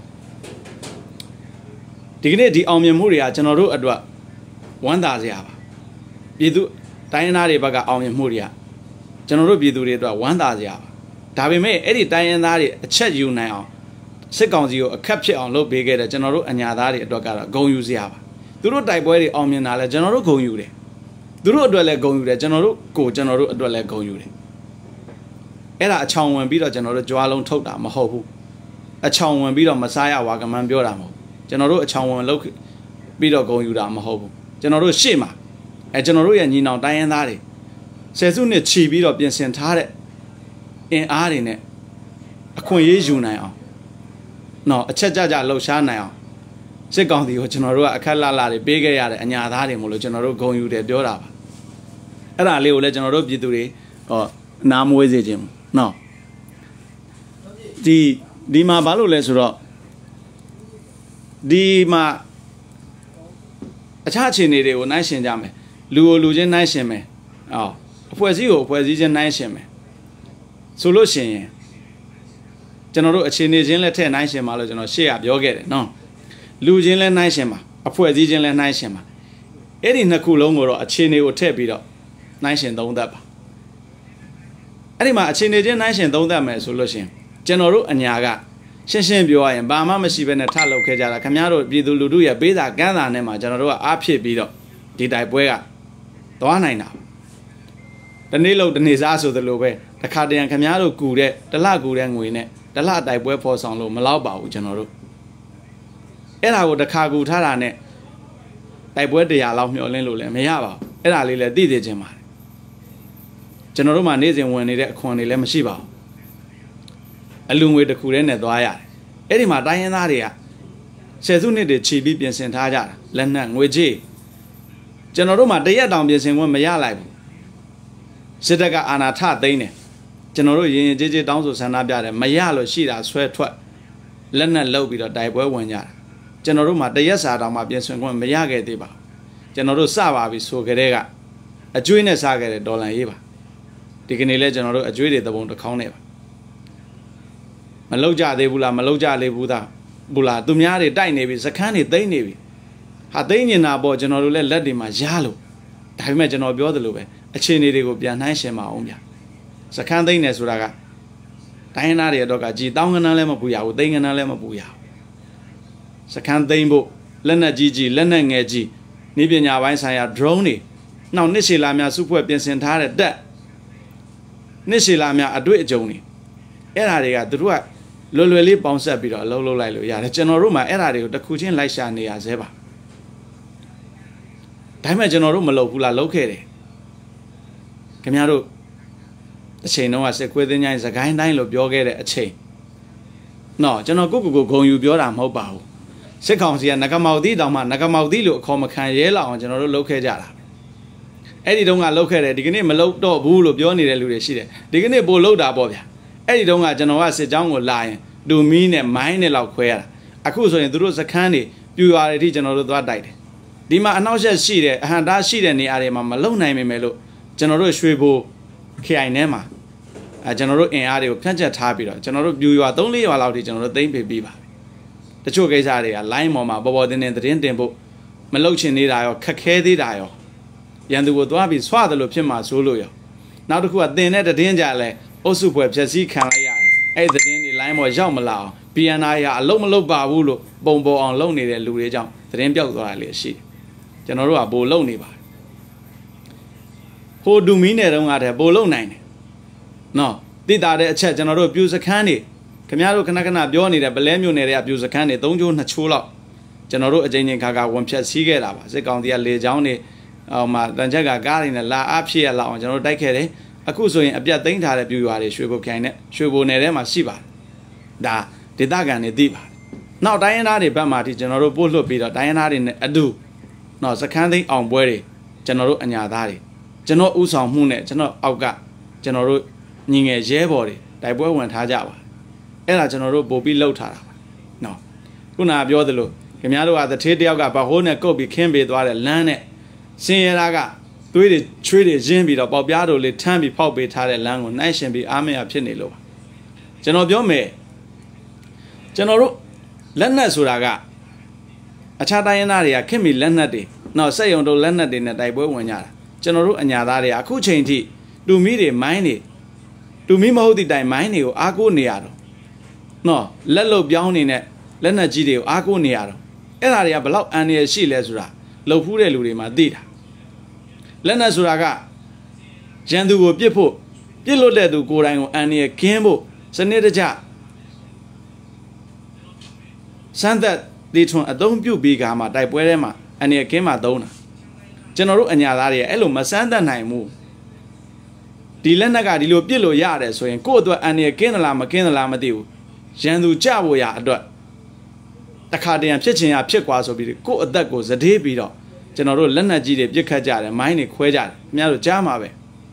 Dignity Omiamuria, General Adwa. One Daziava. Bidu Dianari Baga Omiamuria. General Bidu one Daziava. Tabi may Eddie Dianari a chat you now. Second you a capture on low big General and Yadari Dogara go use Yava. Do not die boy Omianala General go you there. Do not dwell go you there, General go General dwell go you there. Era a chow when beat a General Joalon told them a ho. A chow when beat on Messiah Wagaman Bioramo. General a chow when look beat or go you down a ho. General Shima. A General and you know Dianari. Says only chi beat up in Santare in Arine. A coin you now. No, a chaja low shan now. Second the General a Kalala, bigger yard and Yadari Molo General going you there, Dora. Era Leo General Biduri or Namwezim. No. The Dima Balu Lesro Dima a charge in it or nice in Jame. Luo Lujan nice me. Oh, ဖွဲ့စည်းကိုဖွဲ့စည်းခြင်းနိုင်ရှင်မယ်ဆိုလို့ရှိရင်ကျွန်တော်တို့အခြေအနေချင်းလက်ထက်နိုင်ရှင်မှာလို့ကျွန်တော်ရှေ့ကပြောခဲ့တယ်နော်လူချင်းလဲနိုင်ရှင်မှာအဖွဲ့စည်းချင်းလဲနိုင်ရှင်မှာအဲ့ဒီနှစ်ခုလုံးကိုတော့အခြေအနေကိုထည့်ပြီးတော့နိုင်ရှင်သုံးသပ်ပါအဲ့ဒီမှာအခြေအနေချင်းနိုင်ရှင်သုံးသပ်မယ်ဆိုလို့ရှိရင်ကျွန်တော်တို့အညာကရှင်းရှင်းပြောရရင်ဘာမှမရှိဘဲနဲ့ထလုပ်ခဲ့ကြတာခင်ဗျားတို့ပြည်သူလူထုရဲ့ပေးစာကမ်းစာနဲ့မှာကျွန်တော်တို့ကအားဖြစ်ပြီးတော့ဒီတိုက်ပွဲကသွားနိုင်တာတနေ့လုံးတနေ့စားဆိုသလိုပဲတစ်ခါတရံခင်ဗျားတို့ကူတဲ့တလကူတဲ့ငွေနဲ့တလတိုက်ပွဲဖော်ဆောင်လို့မလောက်ပါဘူးကျွန်တော်တို့အဲ့ဒါကိုတစ်ခါကူထားတာနဲ့တိုက်ပွဲတရားလောက်မျှော်လင့်လို့လည်းမရပါဘူးအဲ့ဒါလေးလည်းသိသိချင်းပါတယ်ကျွန်တော်တို့မှနေ့စဉ်ဝင်နေတဲ့အခွန်တွေလည်းမရှိပါဘူးအလူငွေတစ်ခုတည်းနဲ့သွားရတယ်အဲ့ဒီမှာတိုင်းရင်းသားတွေကဆယ်စုနှစ်တွေခြီးပြီးပြင်ဆင်ထားကြတာလက်နက်ငွေကြေးကျွန်တော်တို့မှတရက်တောင်ပြင်ဆင်ခွင့်မရလိုက်ဘူးစစ်တပ်ကအာဏာထသိမ်းတယ်ကျွန်တော်တို့ရင်ရင်ကြေးကြေးတောင်းဆိုဆန္ဒပြတယ်မရလို့ရှိတာဆွဲထွက်လက်နက်လုတ်ပြီးတော့တိုက်ပွဲဝင်ကြတာကျွန်တော်တို့မှတရက်စာတောင်မှပြင်ဆင်ခွင့်မရခဲ့သေးပါဘူးကျွန်တော်တို့စပါပြီဆိုကြတဲ့ကအကျွေးနဲ့စားခဲ့တဲ့ဒေါ်လာရေးပါဒီကနေ့လဲကျွန်တော်တို့အကျွေးတွေသဘုံတစ်ခေါင်းနဲ့ပါမလောက်ကြသေးဘူးလားမလောက်ကြလေဘူးသားဘူးလားသူများတွေတိုက်နေပြီစခန်းတွေသိမ်းနေပြီဟာသိမ်းနေတာပေါ့ကျွန်တော်တို့လည်းလက်တွေမှာရားလို့ဒါပေမဲ့ကျွန်တော်ပြောသလိုပဲအခြေအနေတွေကိုပြန်နှိုင်းရှင်မအောင်ဗျစခန်းသိမ်းနေဆိုတာကတိုင်းရင်းသားတွေတော့ကကြည်တောင်းကနန်းလည်းမပူရဘူးသိမ်းကနန်းလည်းမပူရဘူးစခန်းသိမ်းဖို့လက်နက်ကြီးကြီးလက်နက်ငယ်ကြီးနည်းပညာပိုင်းဆိုင်ရာ drone တွေနောက်နှစ်ရှည်လာများစုဖွဲ့ပြင်ဆင်ထားတဲ့တက်နှစ်ရှည်လာများအတွေ့အကြုံတွေအဲ့ဓာတွေကသူတို့ကလွယ်လွယ်လေးပေါင်းဆက်ပြီးတော့အလုပ်လုပ်လိုက်လို့ရတယ်ကျွန်တော်တို့မှအဲ့ဓာတွေကိုတစ်ခုချင်းလိုက်ရှာနေရသေးပါဒါပေမဲ့ကျွန်တော်တို့မလုပ်ဘူးလားလုပ်ခဲ့တယ်ခင်ဗျားတို့အချိန်တုန်းကစစ်ခွေးသိန်းချိုင်းစကိုင်းတိုင်းလို့ပြောခဲ့တဲ့အချိန်နော်ကျွန်တော်ကိုကိုကိုဂုံယူပြောတာမဟုတ်ပါဘူးစစ်ကောင်စီကနဂမောက်သီးတောင်မှနဂမောက်သီးလို့အခေါ်မခံရဲလောက်အောင်ကျွန်တော်တို့လုပ်ခဲ့ကြတာအဲ့ဒီတုန်းကလုပ်ခဲ့တယ်ဒီကနေ့မလုပ်တော့ဘူးလို့ပြောနေတဲ့လူတွေရှိတယ်ဒီကနေ့ပို့လုပ်တာပေါ့ဗျာအဲ့ဒီတုန်းကကျွန်တော်ကစစ်ကြောင်းကိုလာရင်ဒူမီနဲ့မိုင်းနဲ့လောက်ခွဲရတာအခုဆိုရင်သူတို့စခန်းတွေပြူရွာတွေထိကျွန်တော်တို့သွားတိုက်တယ်ဒီမှာအနောက်ရှက်ရှိတယ်အဟန်တားရှိတဲ့နေရာတွေမှာမလုံနိုင်မိမယ်လို့ကျွန်တော်တို့ရွှေဘိုခရိုင်ထဲမှာအဲကျွန်တော်တို့အင်အားတွေကိုဖြန့်ကျက်ထားပြီးတော့ကျွန်တော်တို့ပြူရွာသုံးလေးရွာလောက်ထိကျွန်တော်တို့သိမ်းပေးပြီးပါတချို့ကိစ္စတွေက line ပေါ်မှာပေါ်ပေါ်တင်တင်သတင်းတင်ဖို့မလုံချင်နေတာရောခက်ခဲသေးတာရောရန်သူကိုသွားပြီးဆွတယ်လို့ဖြစ်မှာဆိုလို့ရောနောက်တစ်ခုကတင်တဲ့သတင်းကြလဲအုပ်စုဖွဲ့ဖြည့်ဆည်းခံလိုက်ရတယ်အဲ့ဒီသတင်းတွေ line ပေါ်ရောက်မလာအောင် P N I ကအလုံးမလုံးပါဘူးလို့ပုံပေါ်အောင်လုပ်နေတဲ့လူတွေကြောင့်သတင်းပြောက်သွားတာလေရှိတယ်ကျွန်တော်တို့ကပိုလုံနေပါတယ်ဟိုဒူမီနယ်တုန်းကတည်းကပိုလုံနိုင်တယ်နော်တိတာတဲ့အချက်ကျွန်တော်တို့ပြူစခန်းတွေခင်ဗျားတို့ခဏခဏပြောနေတဲ့ပလဲမြို့နယ်တွေကပြူစခန်းတွေသုံးချိုးနှစ်ချိုးလောက်ကျွန်တော်တို့အကြိမ်ကြိမ်ခါခါဝင်ဖြတ်စည်းခဲ့တာပါစစ်ကောင်စီကလေချောင်းတွေအော်မှာတန်ချက်ကကားတွေနဲ့လာအားဖြစ်ရလောက်အောင်ကျွန်တော်တို့တိုက်ခဲ့တယ်အခုဆိုရင်အပြတ်သိမ်းထားတဲ့ပြူရွာတွေရွှေဘိုခိုင်နဲ့ရွှေဘိုနယ်ထဲမှာရှိပါတယ်ဒါဒေသခံတွေသိပါတယ်နောက်တိုင်းရင်းသားတွေဘက်မှာဒီကျွန်တော်တို့ပို့လွတ်ပြီးတော့တိုင်းရင်းသားတွေနဲ့အတူနော်စခန်းသိမ်းအောင်ပွဲတွေကျွန်တော်တို့အညာသားတွေကျွန်တော်ဥဆောင်မှုနဲ့ကျွန်တော်အောက်ကကျွန်တော်တို့ညီငယ်ရဲဘော်တွေတိုက်ပွဲဝင်ထားကြပါအဲ့ဒါကျွန်တော်တို့ပို့ပြီးလှုပ်ထားတာပါနော်ခုနကပြောသလိုခင်ဗျားတို့ကတထေးတယောက်ကဗဟိုးနဲ့ကုတ်ပြီးခင်းပေးသွားတဲ့လမ်းနဲ့စင်ရတာကသွေးတွေချွေးတွေရင်းပြီးတော့ပေါက်ပြားတို့လေးထမ်းပြီးဖောက်ပေးထားတဲ့လမ်းကိုနှိုင်းရှင်ပြီးအားမရဖြစ်နေလို့ပါကျွန်တော်ပြောမယ်ကျွန်တော်တို့လက်နက်ဆိုတာကအခြားတိုင်းရင်းသားတွေကခင်မီလက်နက်တွေနောက်စက်ရုံတို့လက်နက်တွေနဲ့တိုက်ပွဲဝင်ကြတာကျွန်တော်တို့အညာသားတွေအခုချိန်ထိတူမီတွေမိုင်းတွေတူမီမဟုတ်တဲ့တိုင်မိုင်းတွေကိုအားကိုးနေရတော့နော်လက်လုတ်ပြောင်းနေတဲ့လက်နက်ကြီးတွေကိုအားကိုးနေရတော့အဲ့ဒါတွေကဘလောက်အန်ရရှိလဲဆိုတာလှုပ်ဖူးတဲ့လူတွေမှာသိတာလက်နက်ဆိုတာကရန်သူကိုပြစ်ဖို့ပြစ်လွတ်တဲ့သူကိုယ်တိုင်ကိုအန်ရခင်းဖို့စနစ်တကျစမ်းသက်ဒီထွန်းအသုံးပြုပြီးကမှတိုက်ပွဲထဲမှာအန်ရခင်းမှာသုံးတာကျွန်တော်တို့အညာသားတွေအဲ့လိုမစမ်းသက်နိုင်ဘူးဒီလက်နက်ကဒီလိုပြစ်လို့ရတယ်ဆိုရင်ကိုယ့်အတွက်အန်ရခင်းသလားမခင်းသလားမသိဘူးရန်သူကြဖို့ရအတွက်တခါတရံဖြစ်ချင်ရဖြစ်ကွာဆိုပြီးကိုယ့်အသက်ကိုစတေးပြီးတော့ကျွန်တော်တို့လက်နက်ကြီးတွေပြစ်ခတ်ကြတယ်မိုင်းတွေခွဲကြတယ်ခင်ဗျားတို့ကြားမှာပဲ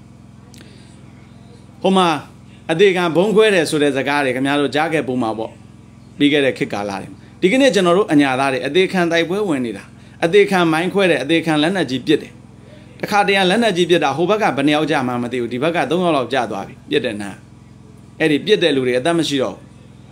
ဟိုမှာအသေးခံဘုံခွဲတယ်ဆိုတဲ့စကားတွေခင်ဗျားတို့ကြားခဲ့ပုံမှာပေါ့ပြီးခဲ့တဲ့ခေတ်ကာလတွေဒီကနေ့ကျွန်တော်တို့အညာသားတွေအသေးခံတိုက်ပွဲဝင်နေတာအသေးခံမိုင်းခွဲတယ်အသေးခံလက်နက်ကြီးပစ်တယ်တခါတည်းကလက်နဲ့ကြီးပြစ်တာဟိုဘက်ကဘယ်နှယောက်ကြမှမသိဘူးဒီဘက်ကသုံးယောက်လောက်ကြာသွားပြီပြစ်တဲ့နာအဲ့ဒီပြစ်တဲ့လူတွေအသက်မရှိတော့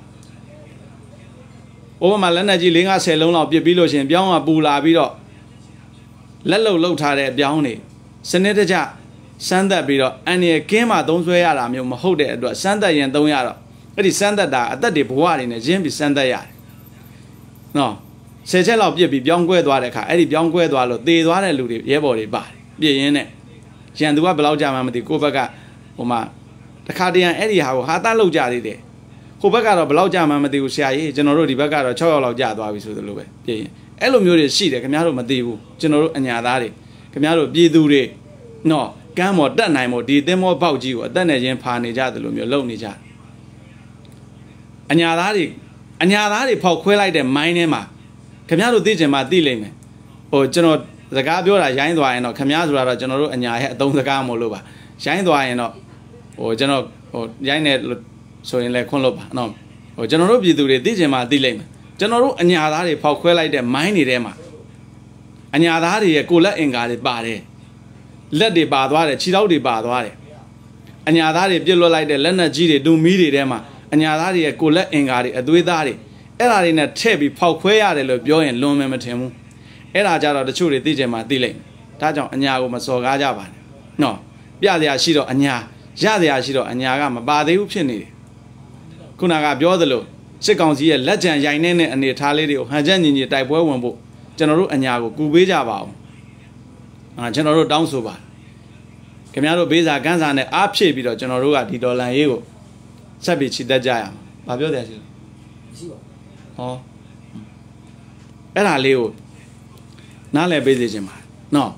ဘူးဥပမာလက်နဲ့ကြီး၄၅ဆယ်လုံးလောက်ပြစ်ပြီးလို့ရှင်ပြောင်းကပူလာပြီးတော့လက်လုံလုံထားတဲ့အပြောင်းတွေစနစ်တကျစမ်းသပ်ပြီးတော့အန်ရကင်းမှသုံးဆွဲရတာမျိုးမဟုတ်တဲ့အတွက်စမ်းသပ်ရင်သုံးရတော့အဲ့ဒီစမ်းသပ်တာအသက်တွေဘဝတွေနဲ့ရင်းပြီးစမ်းသပ်ရတယ်နော်ဆယ်ချက်လောက်ပြစ်ပြီးပြောင်းကွဲသွားတဲ့အခါအဲ့ဒီပြောင်းကွဲသွားလို့သေသွားတဲ့လူတွေရဲဘော်တွေပါတယ်ပြစ်ရင်းနဲ့ရန်သူကဘယ်လောက်ကြာမှမသိကိုယ့်ဘက်ကဟိုမှာတခါတည်းအဲ့ဒီဟာကိုဟာသားလောက်ကြသေးတယ်ဟိုဘက်ကတော့ဘယ်လောက်ကြာမှမသိဘူးဆရာကြီးကျွန်တော်တို့ဒီဘက်ကတော့၆ယောက်လောက်ကြာသွားပြီဆိုသလိုပဲပြစ်ရင်အဲ့လိုမျိုးတွေရှိတယ်ခင်ဗျားတို့မသိဘူးကျွန်တော်တို့အညာသားတွေခင်ဗျားတို့ပြည်သူတွေနော်ကမ်းမော်တက်နိုင်မို့ဒီသင်းမောပေါက်ကြီးကိုအသက်နဲ့ချင်းဖာနေကြတယ်လို့မျိုးလုပ်နေကြအညာသားတွေအညာသားတွေဖောက်ခွဲလိုက်တဲ့မိုင်းထဲမှာခင်ဗျားတို့သိချင်မှသိလိမ့်မယ်ဟိုကျွန်တော်စကားပြောတာရိုင်းသွားရင်တော့ခင်ဗျားဆိုတာတော့ကျွန်တော်တို့အညာရဲ့အသုံးစကားမို့လို့ပါရိုင်းသွားရင်တော့ဟိုကျွန်တော်ဟိုရိုင်းနေဆိုရင်လည်းခွန်းလို့ပါနော်ဟိုကျွန်တော်တို့ပြည်သူတွေသိချင်မှသိလိမ့်မယ်ကျွန်တော်တို့အညာသားတွေဖောက်ခွဲလိုက်တဲ့မိုင်းတွေထဲမှာအညာသားတွေရဲ့ကိုလက်အင်္ကာတွေပါတယ်လက်တွေပါသွားတယ်ခြေထောက်တွေပါသွားတယ်အညာသားတွေပြစ်လွတ်လိုက်တဲ့လက်နက်ကြီးတွေဒုံမီးတွေထဲမှာအညာသားတွေရဲ့ကိုလက်အင်္ကာတွေအသွေးသားတွေအဲ့ဒါတွေနဲ့ထည့်ပြီးဖောက်ခွဲရတယ်လို့ပြောရင်လွန်မယ်မထင်ဘူးအဲ့ဒါကြတော့တချို့တွေသိချင်မှသိလိမ့်မယ်ဒါကြောင့်အညာကိုမစော်ကားကြပါနဲ့နော်ပြစရာရှိတော့အညာရစရာရှိတော့အညာကမပါသေးဘူးဖြစ်နေတယ်ခုနကပြောသလိုစစ်ကောင်စီရဲ့လက်ကြံရိုင်နေတဲ့အနေထားလေးတွေကိုဟန်ချက်ညီညီတိုက်ပွဲဝင်ဖို့ကျွန်တော်တို့အညာကိုကူပေးကြပါအောင်အာကျွန်တော်တို့တောင်းဆိုပါခင်ဗျားတို့ဘေးစာကန်းစာနဲ့အားဖြည့်ပြီးတော့ကျွန်တော်တို့ကဒီဒေါ်လာရေးကိုဆက်ပြီးချီတက်ကြရမှာဘာပြောတယ်ရှိလဲမရှိပါဘူးဟောအဲ့ဒါလေးကိုနားလည်ပေးစေချင်ပါနော်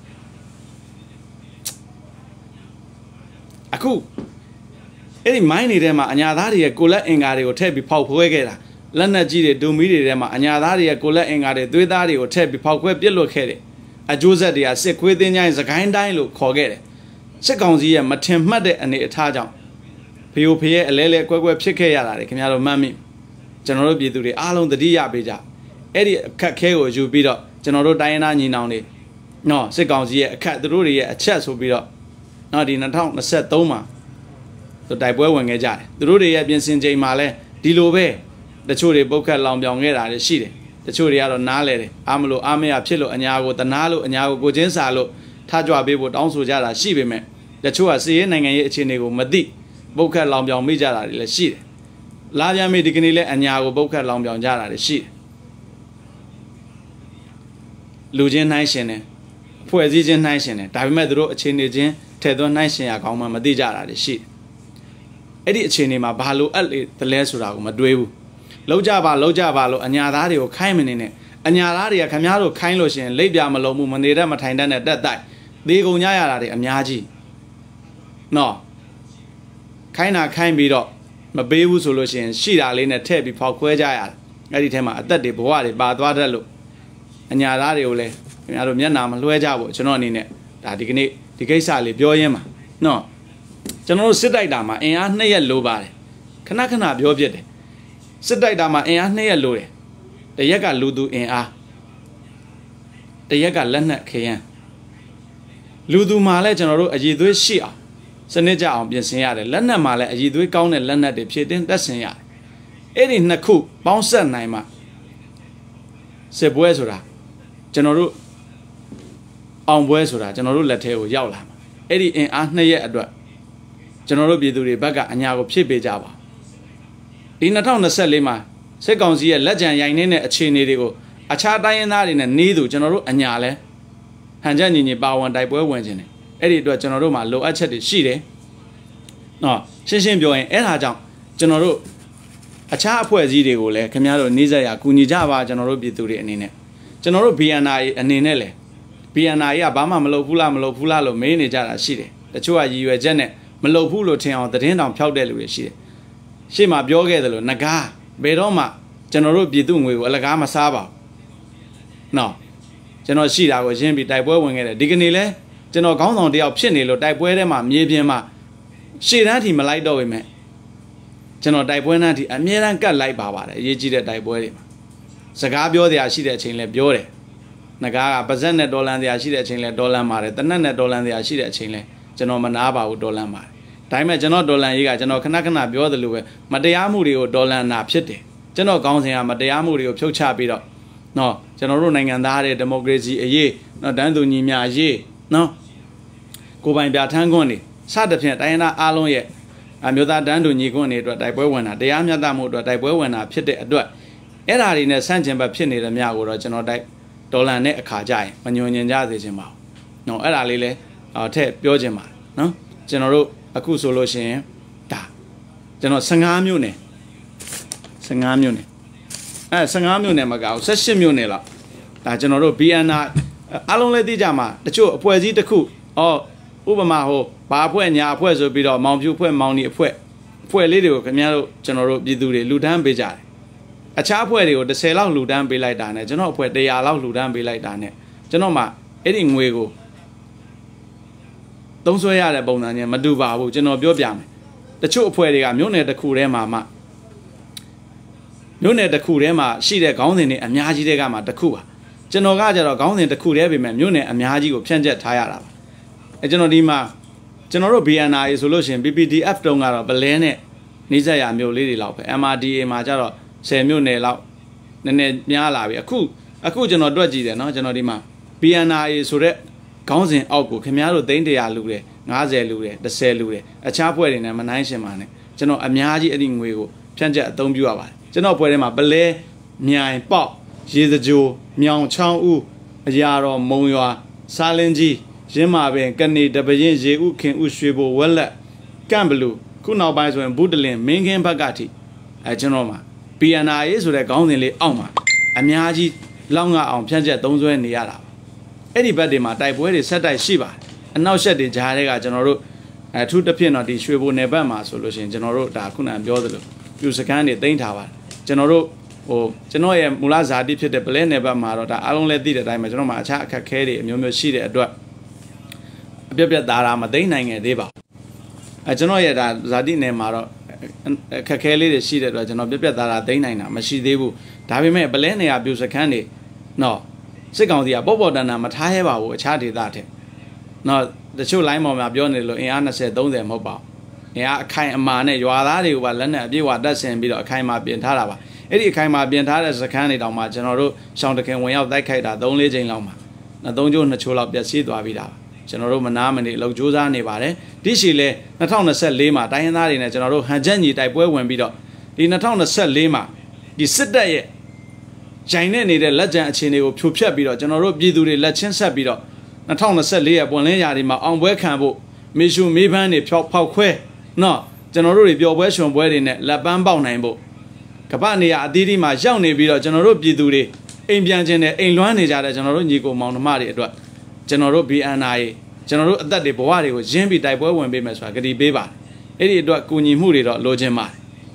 အခုအဲ့ဒီမိုင်းတွေထဲမှာအညာသားတွေရဲ့ကိုလက်အင်္ကာတွေကိုထည့်ပြီးဖောက်ခွဲခဲ့တာလက်နက်ကြီးတွေဒုံမီးတွေထဲမှာအညာသားတွေရဲ့ကိုလက်အင်္ကာတွေသွေးသားတွေကိုထည့်ပြီးဖောက်ခွဲပြစ်လွတ်ခဲ့တယ်အကျိုးဆက်တွေကစစ်ခွေးသိန်းချိုင်းစကိုင်းတိုင်းလို့ခေါ်ခဲ့တယ်စစ်ကောင်စီရဲ့မထင်မှတ်တဲ့အနေအထားကြောင့်ဖီယိုဖီရဲ့အလဲလဲကွဲကွဲဖြစ်ခဲ့ရတာတွေခင်ဗျားတို့မှတ်မိကျွန်တော်တို့ပြည်သူတွေအားလုံးသတိရပေးကြအဲ့ဒီအခက်ခဲကိုယူပြီးတော့ကျွန်တော်တို့တိုင်းရင်းသားညီနောင်တွေနော်စစ်ကောင်စီရဲ့အခက်သူတို့တွေရဲ့အချက်ဆိုပြီးတော့နော်ဒီ၂၀၂၃မှာသူတိုက်ပွဲဝင်ခဲ့ကြတယ်သူတို့တွေရဲ့ပြင်ဆင်ချိန်မှာလဲဒီလိုပဲတချို့တွေပုတ်ခတ်လောင်ပြောင်ခဲ့တာတွေရှိတယ်တချို့တွေကတော့နားလဲတယ်အားမလို့အားမရဖြစ်လို့အညာကိုတနာလို့အညာကိုကိုချင်းစာလို့ထားကြွပေးဖို့တောင်းဆိုကြတာရှိပေမဲ့တချို့ကစီးရဲနိုင်ငံရဲ့အခြေအနေကိုမသိပုတ်ခတ်လောင်ပြောင်မိကြတာတွေလည်းရှိတယ်လာပြန်မိဒီကနေ့လဲအညာကိုပုတ်ခတ်လောင်ပြောင်ကြတာတွေရှိတယ်လူချင်းနှိုင်းရှင်တယ်ဖွဲ့စည်းချင်းနှိုင်းရှင်တယ်ဒါပေမဲ့သူတို့အခြေအနေချင်းထဲသွင်းနှိုင်းရှင်ရကောင်းမှမသိကြတာတွေရှိတယ်အဲ့ဒီအခြေအနေမှာဘာလို့အပ်လေတလဲဆိုတာကိုမတွေးဘူးလောက်ကြပါလောက်ကြပါလို့အညာသားတွေကိုခိုင်းမနေနဲ့အညာသားတွေကခင်ဗျားတို့ခိုင်းလို့ရှိရင်လိပ်ပြမလုံးမှုမနေတတ်မထိုင်တတ်တဲ့တက်တိုက်သေးကုန်ကြရတာတွေအများကြီးနော်ခိုင်းတာခိုင်းပြီးတော့မပေးဘူးဆိုလို့ရှိရင်ရှိတာလေးနဲ့ထည့်ပြီးဖောက်ခွဲကြရတယ်အဲ့ဒီထဲမှာအသက်တွေဘဝတွေပါသွားတတ်လို့အညာသားတွေကိုလည်းခင်ဗျားတို့မျက်နာမလွှဲကြဘူးကျွန်တော်အနေနဲ့ဒါဒီကနေ့ဒီကိစ္စလေးပြောရင်းမှာနော်ကျွန်တော်တို့စစ်တိုက်တာမှာအင်အားနှစ်ရက်လိုပါတယ်ခဏခဏပြောပြတယ်စစ်တိုက်တာမှာအင်အားနှစ်ရက်လိုတယ်တရက်ကလူသူအင်အားတရက်ကလက်နက်ခရမ်းလူသူမှာလည်းကျွန်တော်တို့အည်သွေးရှိအောင်စနစ်ကြအောင်ပြင်ဆင်ရတယ်လက်နက်မှာလည်းအည်သွေးကောင်းတဲ့လက်နက်တွေဖြည့်တင်းတက်ဆင်ရတယ်အဲ့ဒီနှစ်ခုပေါင်းဆက်နိုင်မှစစ်ပွဲဆိုတာကျွန်တော်တို့အောင်ပွဲဆိုတာကျွန်တော်တို့လက်ထဲကိုရောက်လာမှာအဲ့ဒီအင်အားနှစ်ရက်အတွက်ကျွန်တော်တို့ပြည်သူတွေဘက်ကအညာကိုဖြည့်ပေးကြပါဒီ၂၀၂၄မှာစစ်ကောင်စီရဲ့လက်ကြံရိုင်နေတဲ့အခြေအနေတွေကိုအခြားတိုင်းရင်းသားတွေနဲ့နှီးသူကျွန်တော်တို့အညာလဲဟန်ချက်ညီညီပါဝင်တိုက်ပွဲဝင်ခြင်းတယ်အဲ့ဒီအတွက်ကျွန်တော်တို့မှာလိုအပ်ချက်တွေရှိတယ်နော်ရှင်းရှင်းပြောရင်အဲ့ဒါကြောင့်ကျွန်တော်တို့အခြားအဖွဲ့အစည်းတွေကိုလည်းခင်ဗျားတို့နှီးစက်ရကူညီကြပါကျွန်တော်တို့ပြည်သူတွေအနေနဲ့ကျွန်တော်တို့ B N I အနေနဲ့လေ B N I ကဘာမှမလုပ်ဘူးလားမလုပ်ဘူးလားလို့မေးနေကြတာရှိတယ်တချို့ကရည်ရွယ်ချက်နဲ့မလုပ်ဘူးလို့ထင်အောင်သတင်းတောင်ဖြောက်တဲ့လူတွေရှိတယ်ရှေ့မှာပြောခဲ့သလိုငကားဘယ်တော့မှကျွန်တော်တို့ပြည်သူငွေကိုအလကားမစားပါဘူးနော်ကျွန်တော်ရှိတာကိုရင်းပြီးတိုက်ပွဲဝင်ခဲ့တယ်ဒီကနေ့လဲကျွန်တော်ခေါင်းဆောင်တယောက်ဖြစ်နေလို့တိုက်ပွဲထဲမှာမြေပြင်မှာရှေ့တန်းထီမလိုက်တော့ပေမဲ့ကျွန်တော်တိုက်ပွဲတန်းထီအမြဲတမ်းကတ်လိုက်ပါပါတယ်အရေးကြီးတဲ့တိုက်ပွဲတွေမှာစကားပြောစရာရှိတဲ့အချိန်လဲပြောတယ် Naga Bazan dollar the Ashida chain dollar mare, the Nana dollar the Ashida chain, General Manaba dollar mare. Time at General dollar Yiga, General Kanakana, Bio the Lue, Madeamuri dollar nap city. General Gonsia, Madeamuri of Chocha Bido. No, General running and the democracy a ye, no Dandu Nimia ye, no. Go by Batangoni, Sadapia, Diana Alon ye. I'm your Dandu Nigoni, what I buena, the Amadamu, what I buena, pity a duet. Era in a Sanjam by Penny, the Miago, General Dyke. Dollar net a carjai, when you in Yazima. No, Ella Lile, I'll take Biojima, no? General Acuso Lotion, da. General Sangamune Sangamune. Ah, Sangamune Magao, Sessimune. Da General Biana Alone Dijama, the Chu, Poesi the coup, or Ubamaho, Papua, Yapua, Bido, Mount Pupu, Mounty, Pue, Pue Lidio, Camino, General Biduri, Ludan Bijai. A chapway, the sailor Ludan be like that, General Pue, they allow Ludan be like that. Genoma, eating wiggle. Don't say a bonania, Maduva, General Biobiam. The Chu Pue, they are Mune the Kurema. Mune the Kurema, she the Gondi and Yaji de Gama, the Kua. General Gaja or Gondi the Kurevi, Mune and Yaji of Chanjet Tayara. A General Dima, General B N I solution, B B D F Donga, Belene, Nizaya, Mu Lady Lop, M R D A Majaro. Say Mune Lao Nene Nyala, a coup, a coup general dodgy, no general dima. B N I is Sure, Council Augu, Camaro Daindia Lure, Naze Lure, the Say Lure, a chap wedding and Manation Mane, General Amiaji Edding Wigo, Chanja don't you about. General Poema, Belay, Mian Pop, She the Jew, Miang Chang U, Yaro, Moya, Salenji, Jimabe, Gani, Dabayin, Jew, King Ushibo, Wella, Gambelu, Kuna Bizo and Budlin, Mingin Bagati, a general. B N I is with a Gondi Alma. Amiaji, longer on Panja don't do any Yara. Anybody might type where is said I Shiva. And now said the Jarega General. I took the pin of the Shribu Nebama solution, General Dakuna and Biodlu. Use a candy Dain Tower. General or Genoa Mulaza deep the Belen Nebama, I don't let the time General Chaka Kedi, Mumu Shidi at Dua. Bibia Darama Dainang at Deba. I Genoa that Zadine Maro. Kakeli the sheet at General Bibia that Dainana, Mashi Debu. Davime Belene abuse a candy. No. Second the Abobo than a Mataheva, which had it that. No, the two lime of Abionilo in Anna said, don't they mobile. Yeah, kind of money, you are that you will learn a view what does and be a kind of Bientara. Eddie kind of Bientara as a candidate on my general, sound the can way out that kite, the only Jane Loma. Now don't you natural up the seed of Vida. General Manamani, Lojuza, Nevada. This is a Natana Sel Lima, Diana in a general Hajani type where when Bido. The Natana Sel Lima. The sit there. China need a legend chini of Pupia Bido, General Bidu, Legend Sabido. Natana Sel Lea, Bonayarima, on where Cambo, Mishu Mibani, Pop Pau No, General Bio Western wedding at La Bamba Nambo. Cabania, Didi, my young Bido, General Bidu, Indian General, in Luanija, General Nico Mount Mari. General B N I, General that the Boari was Jimmy Daibo when Bimas Bagadi Beba. Eddie Dot Kuni Muri dot Lojema.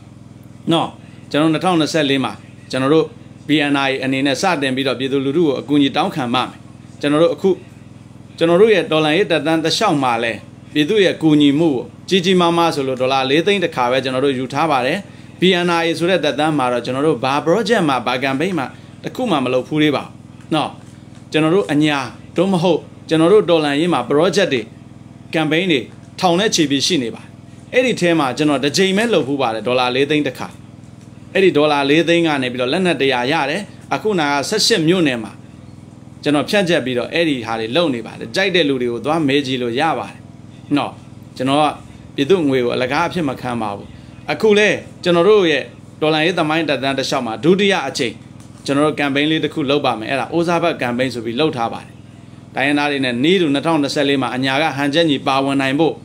No, General Natana Selima, General B N I and in a sudden bit of Bidulu, a Guni Downcan Mam. General Ku General Dollar than the Shao Male, Biduya Guni Mu, Gigi Mama Solo Dollar later in the car, General Utabare, B N I is read that Mara, General Barbara Gemma, Bagambema, the Kumamalo Puriba. No, General Anya. Don't hope General Dollar Yima Project campaign town at Chibi Shiniba. Eddie Tema, General the J Melo who bought a dollar later in the car. Eddie dollar later in a nebula Lena de Ayare, Akuna Session Munema. General Panja Bido, Eddie had a lonely by the Jade Ludio, Dwan Mejilo Yava. No, General Bidung will like Apima Kamau. Akule, General ye, Dollar the mind that the Shama, Dudia Ache. General campaign the Kulobam, era Ozaba campaigns will be low tabai. Diana in a need to Natan the Selima and Yaga Hanjani Bawa Naimbo.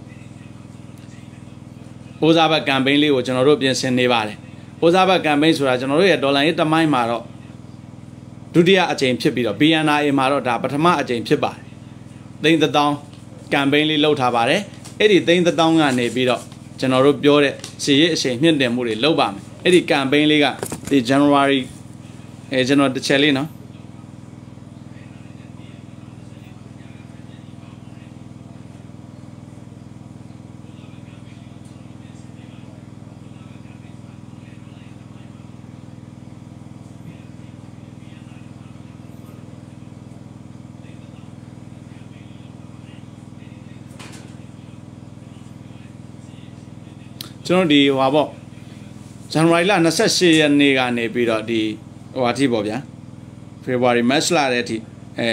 Ozaba campaign or General Bian Nevada. Ozaba campaigns were a general dollar at the Myanmar. Dudia a James Chippy, B N I Marota, but a ma a James Chippa. Then the down campaign low tabare, Eddie then the down and a bit of General Biore, see it, say him them with low bam. Eddie campaign liga, the January General de Chelino. ကျွန်တော်ဒီဟိုပေါ့ဇန်နဝါရီလ၂၈ရက်နေ့ကနေပြီးတော့ဒီဟိုအထိပေါ့ဗျာဖေဖော်ဝါရီမတ်လတဲ့အထိအဲ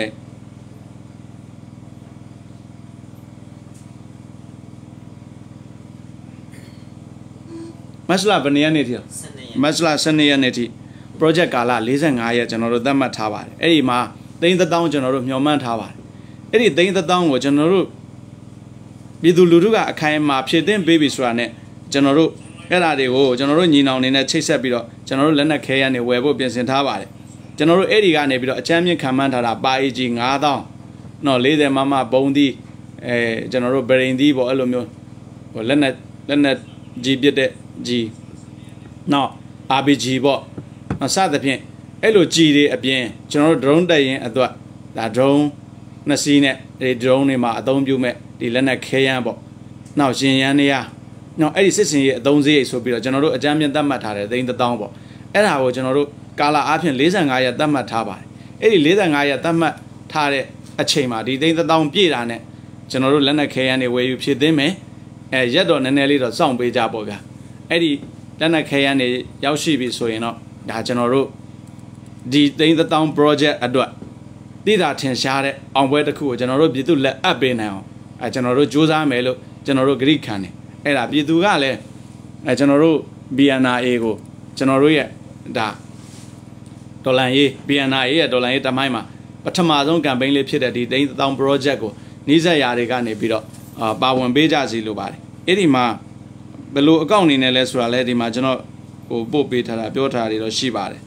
မတ်လဘယ်နှစ်ရက်နေ့ထိမတ်လ၁၂ရက်နေ့ထိ project ကာလ၄၅ရက်ကျွန်တော်တို့သတ်မှတ်ထားပါတယ်အဲ့ဒီမှာသိန်းတစ်သောင်းကျွန်တော်တို့မျှော်မှန်းထားပါတယ်အဲ့ဒီသိန်းတစ်သောင်းကိုကျွန်တော်တို့ပြည်သူလူထုကအခိုင်အမာဖြည့်တင်းပေးပြီဆိုတာနဲ့ကျွန်တော်တို့အဲ့ဒါတွေကိုကျွန်တော်တို့ညီနောင်နေနဲ့ချိတ်ဆက်ပြီးတော့ကျွန်တော်တို့လက်နက်ခဲရနေဝယ်ဖို့ပြင်ဆင်ထားပါတယ်ကျွန်တော်တို့အဲ့ဒီကနေပြီးတော့အချမ်းမြင့်ခံမှန်းထားတာပါအေဂျီ၅သောင်းနော်၄၀မမဘုံသီးအဲကျွန်တော်တို့ဗရင်သီးပေါ့အဲ့လိုမျိုးဟိုလက်နက်လက်နက်ကြီးပြတဲ့ကြီးနော် အာဘီဂျီ ပေါ့စသဖြင့်အဲ့လိုကြီးတွေအပြင်ကျွန်တော်တို့ drone တက်ရင်အတွက်ဒါ drone နှစ်စီးနဲ့ဒီ drone တွေမှာအသုံးပြုမဲ့ဒီလက်နက်ခဲယမ်းပေါ့နောက်ရှင်ရန်နေရနော်အဲ့ဒီစစ်စင်ရေးအသုံးစရိတ်ဆိုပြီးတော့ကျွန်တော်တို့အကြမ်းမြင့်သတ်မှတ်ထားတယ်သိန်းတစ်သောင်းပေါ့အဲ့ဒါကိုကျွန်တော်တို့ကာလာအားဖြင့်၄၅ရက်သတ်မှတ်ထားပါတယ်အဲ့ဒီ၄၅ရက်သတ်မှတ်ထားတဲ့အချိန်မှာဒီသိန်းတစ်သောင်းပြည့်တာနဲ့ကျွန်တော်တို့လက်နက်ခဲယမ်းတွေဝယ်ယူဖြစ်သိမ်းမယ်အဲရက်တော့နည်းနည်းလေးတော့စောင့်ပေးကြပေါ့ဗျာအဲ့ဒီလက်နက်ခဲယမ်းတွေရောက်ရှိပြီဆိုရင်တော့ဒါကျွန်တော်တို့ဒီသိန်းတစ်သောင်း project အတွက်တိတာထင်ရှားတဲ့အောင်ပွဲတစ်ခုကိုကျွန်တော်တို့ပြည်သူလက်အပ်ပေးနိုင်အောင်အဲကျွန်တော်တို့စူးစမ်းမယ်လို့ကျွန်တော်တို့ဂရိခံတယ်အဲ့ဒါပြည်သူကလည်းအဲကျွန်တော်တို့ B N R A ကိုကျွန်တော်တို့ရဲ့ဒါဒေါ်လာရေး B N R A ရဲ့ဒေါ်လာရေးတမိုင်းမှာပထမဆုံး campaign လေးဖြစ်တဲ့ဒီသိန်းတစ်သောင်း project ကိုနှိစက်ရာတွေကနေပြီးတော့အာပါဝင်ပေးကြစီလိုပါတယ်အဲ့ဒီမှာဘယ်လိုအကောင့်အနေနဲ့လဲဆိုတာလဲဒီမှာကျွန်တော်ဟိုပို့ပေးထားတာပြောထားတာတွေတော့ရှိပါတယ်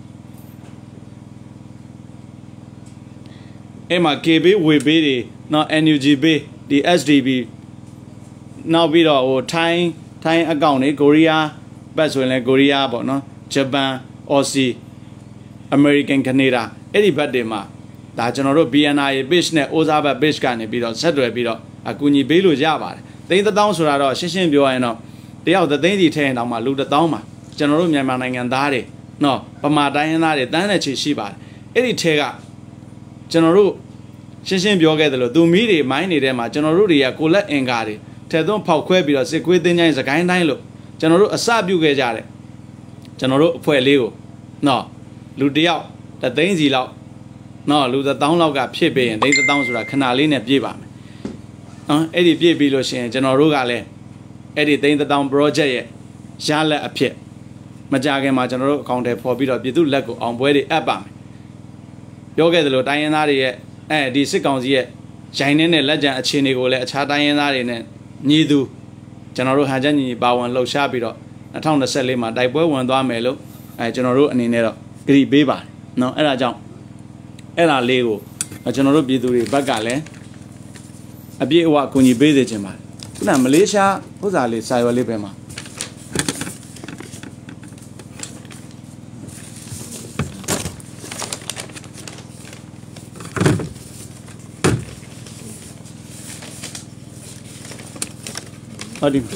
အဲ့မှာ K ဘေးဝေဘေးတွေနော် N U G ဘေးဒီ S D B နောက်ပြီးတော့ဟို Thein Thein အကောင့်တွေကိုရီးယားဘက်ဆိုရင်လည်းကိုရီးယားပေါ့နော်ဂျပန် Aussie American Canada အဲ့ဒီဘက်တွေမှာဒါကျွန်တော်တို့ B N R A page နဲ့ အိုးစားဘက် page ကနေပြီးတော့ဆက်သွယ်ပြီးတော့အကူအညီပေးလို့ရပါတယ်သိန်းတစ်သောင်းဆိုတာတော့ရှင်းရှင်းပြောရရင်တော့တယောက်သသိန်းစီထဲရင်တောင်မှလူတစ်သောင်းမှာကျွန်တော်တို့မြန်မာနိုင်ငံသားတွေနော်ဗမာတိုင်းရင်းသားတွေတန်းတဲ့ချီရှိပါတယ်အဲ့ဒီထဲကကျွန်တော်တို့ရှင်းရှင်းပြောခဲ့တယ်လို့သူမီးတွေမိုင်းနေတဲ့မှာကျွန်တော်တို့တွေကကိုလက်အင်ကာတွေထဲသွန်းဖောက်ခွဲပြီးတော့စစ်ကွေးတင်းချိုင်းစကိုင်းတိုင်းလို့ကျွန်တော်တို့အစပြုခဲ့ကြတယ်ကျွန်တော်တို့အဖွဲ့လေးကိုနော်လူတယောက်တသိန်းစီလောက်နော်လူတစ်သောင်းလောက်ကဖြစ်ပြီးရင်သိန်းတစ်သောင်းဆိုတာခဏလေးနဲ့ပြည့်ပါမယ်နော်အဲ့ဒီပြည့်ပြီးလို့ရှိရင်ကျွန်တော်တို့ကလည်းအဲ့ဒီသိန်းတစ်သောင်း project ရဲ့ရလက်အဖြစ်မကြခင်မှာကျွန်တော်တို့အကောင့်ထဲပေါ်ပြီးတော့ပြည်သူလက်ကိုအောင်ပွဲတွေအပ်ပါမယ်ပြောခဲ့သလိုတိုင်းရင်းသားတွေရဲ့အဲဒီစစ်ကောင်စီရဲ့ရိုင်းနေတဲ့လက်ကျန်အခြေအနေကိုလည်းအခြားတိုင်းရင်းသားတွေနဲ့ညီသူကျွန်တော်တို့ဟာချက်ညီညီပါဝင်လှုပ်ရှားပြီးတော့၂၀၂၄မှာတိုက်ပွဲဝင်သွားမယ်လို့အဲကျွန်တော်တို့အနေနဲ့တော့ဂရုပေးပါတယ်နော်အဲ့ဒါကြောင့်အဲ့ဒါလေးကိုကျွန်တော်တို့ပြည်သူတွေဘက်ကလည်းအပြည့်အဝအကူအညီပေးစေချင်ပါတယ်ခုနမလေးရှားဥစ္စာလေးစာရွက်လေးပဲမှာဟုတ်တယ်ဟို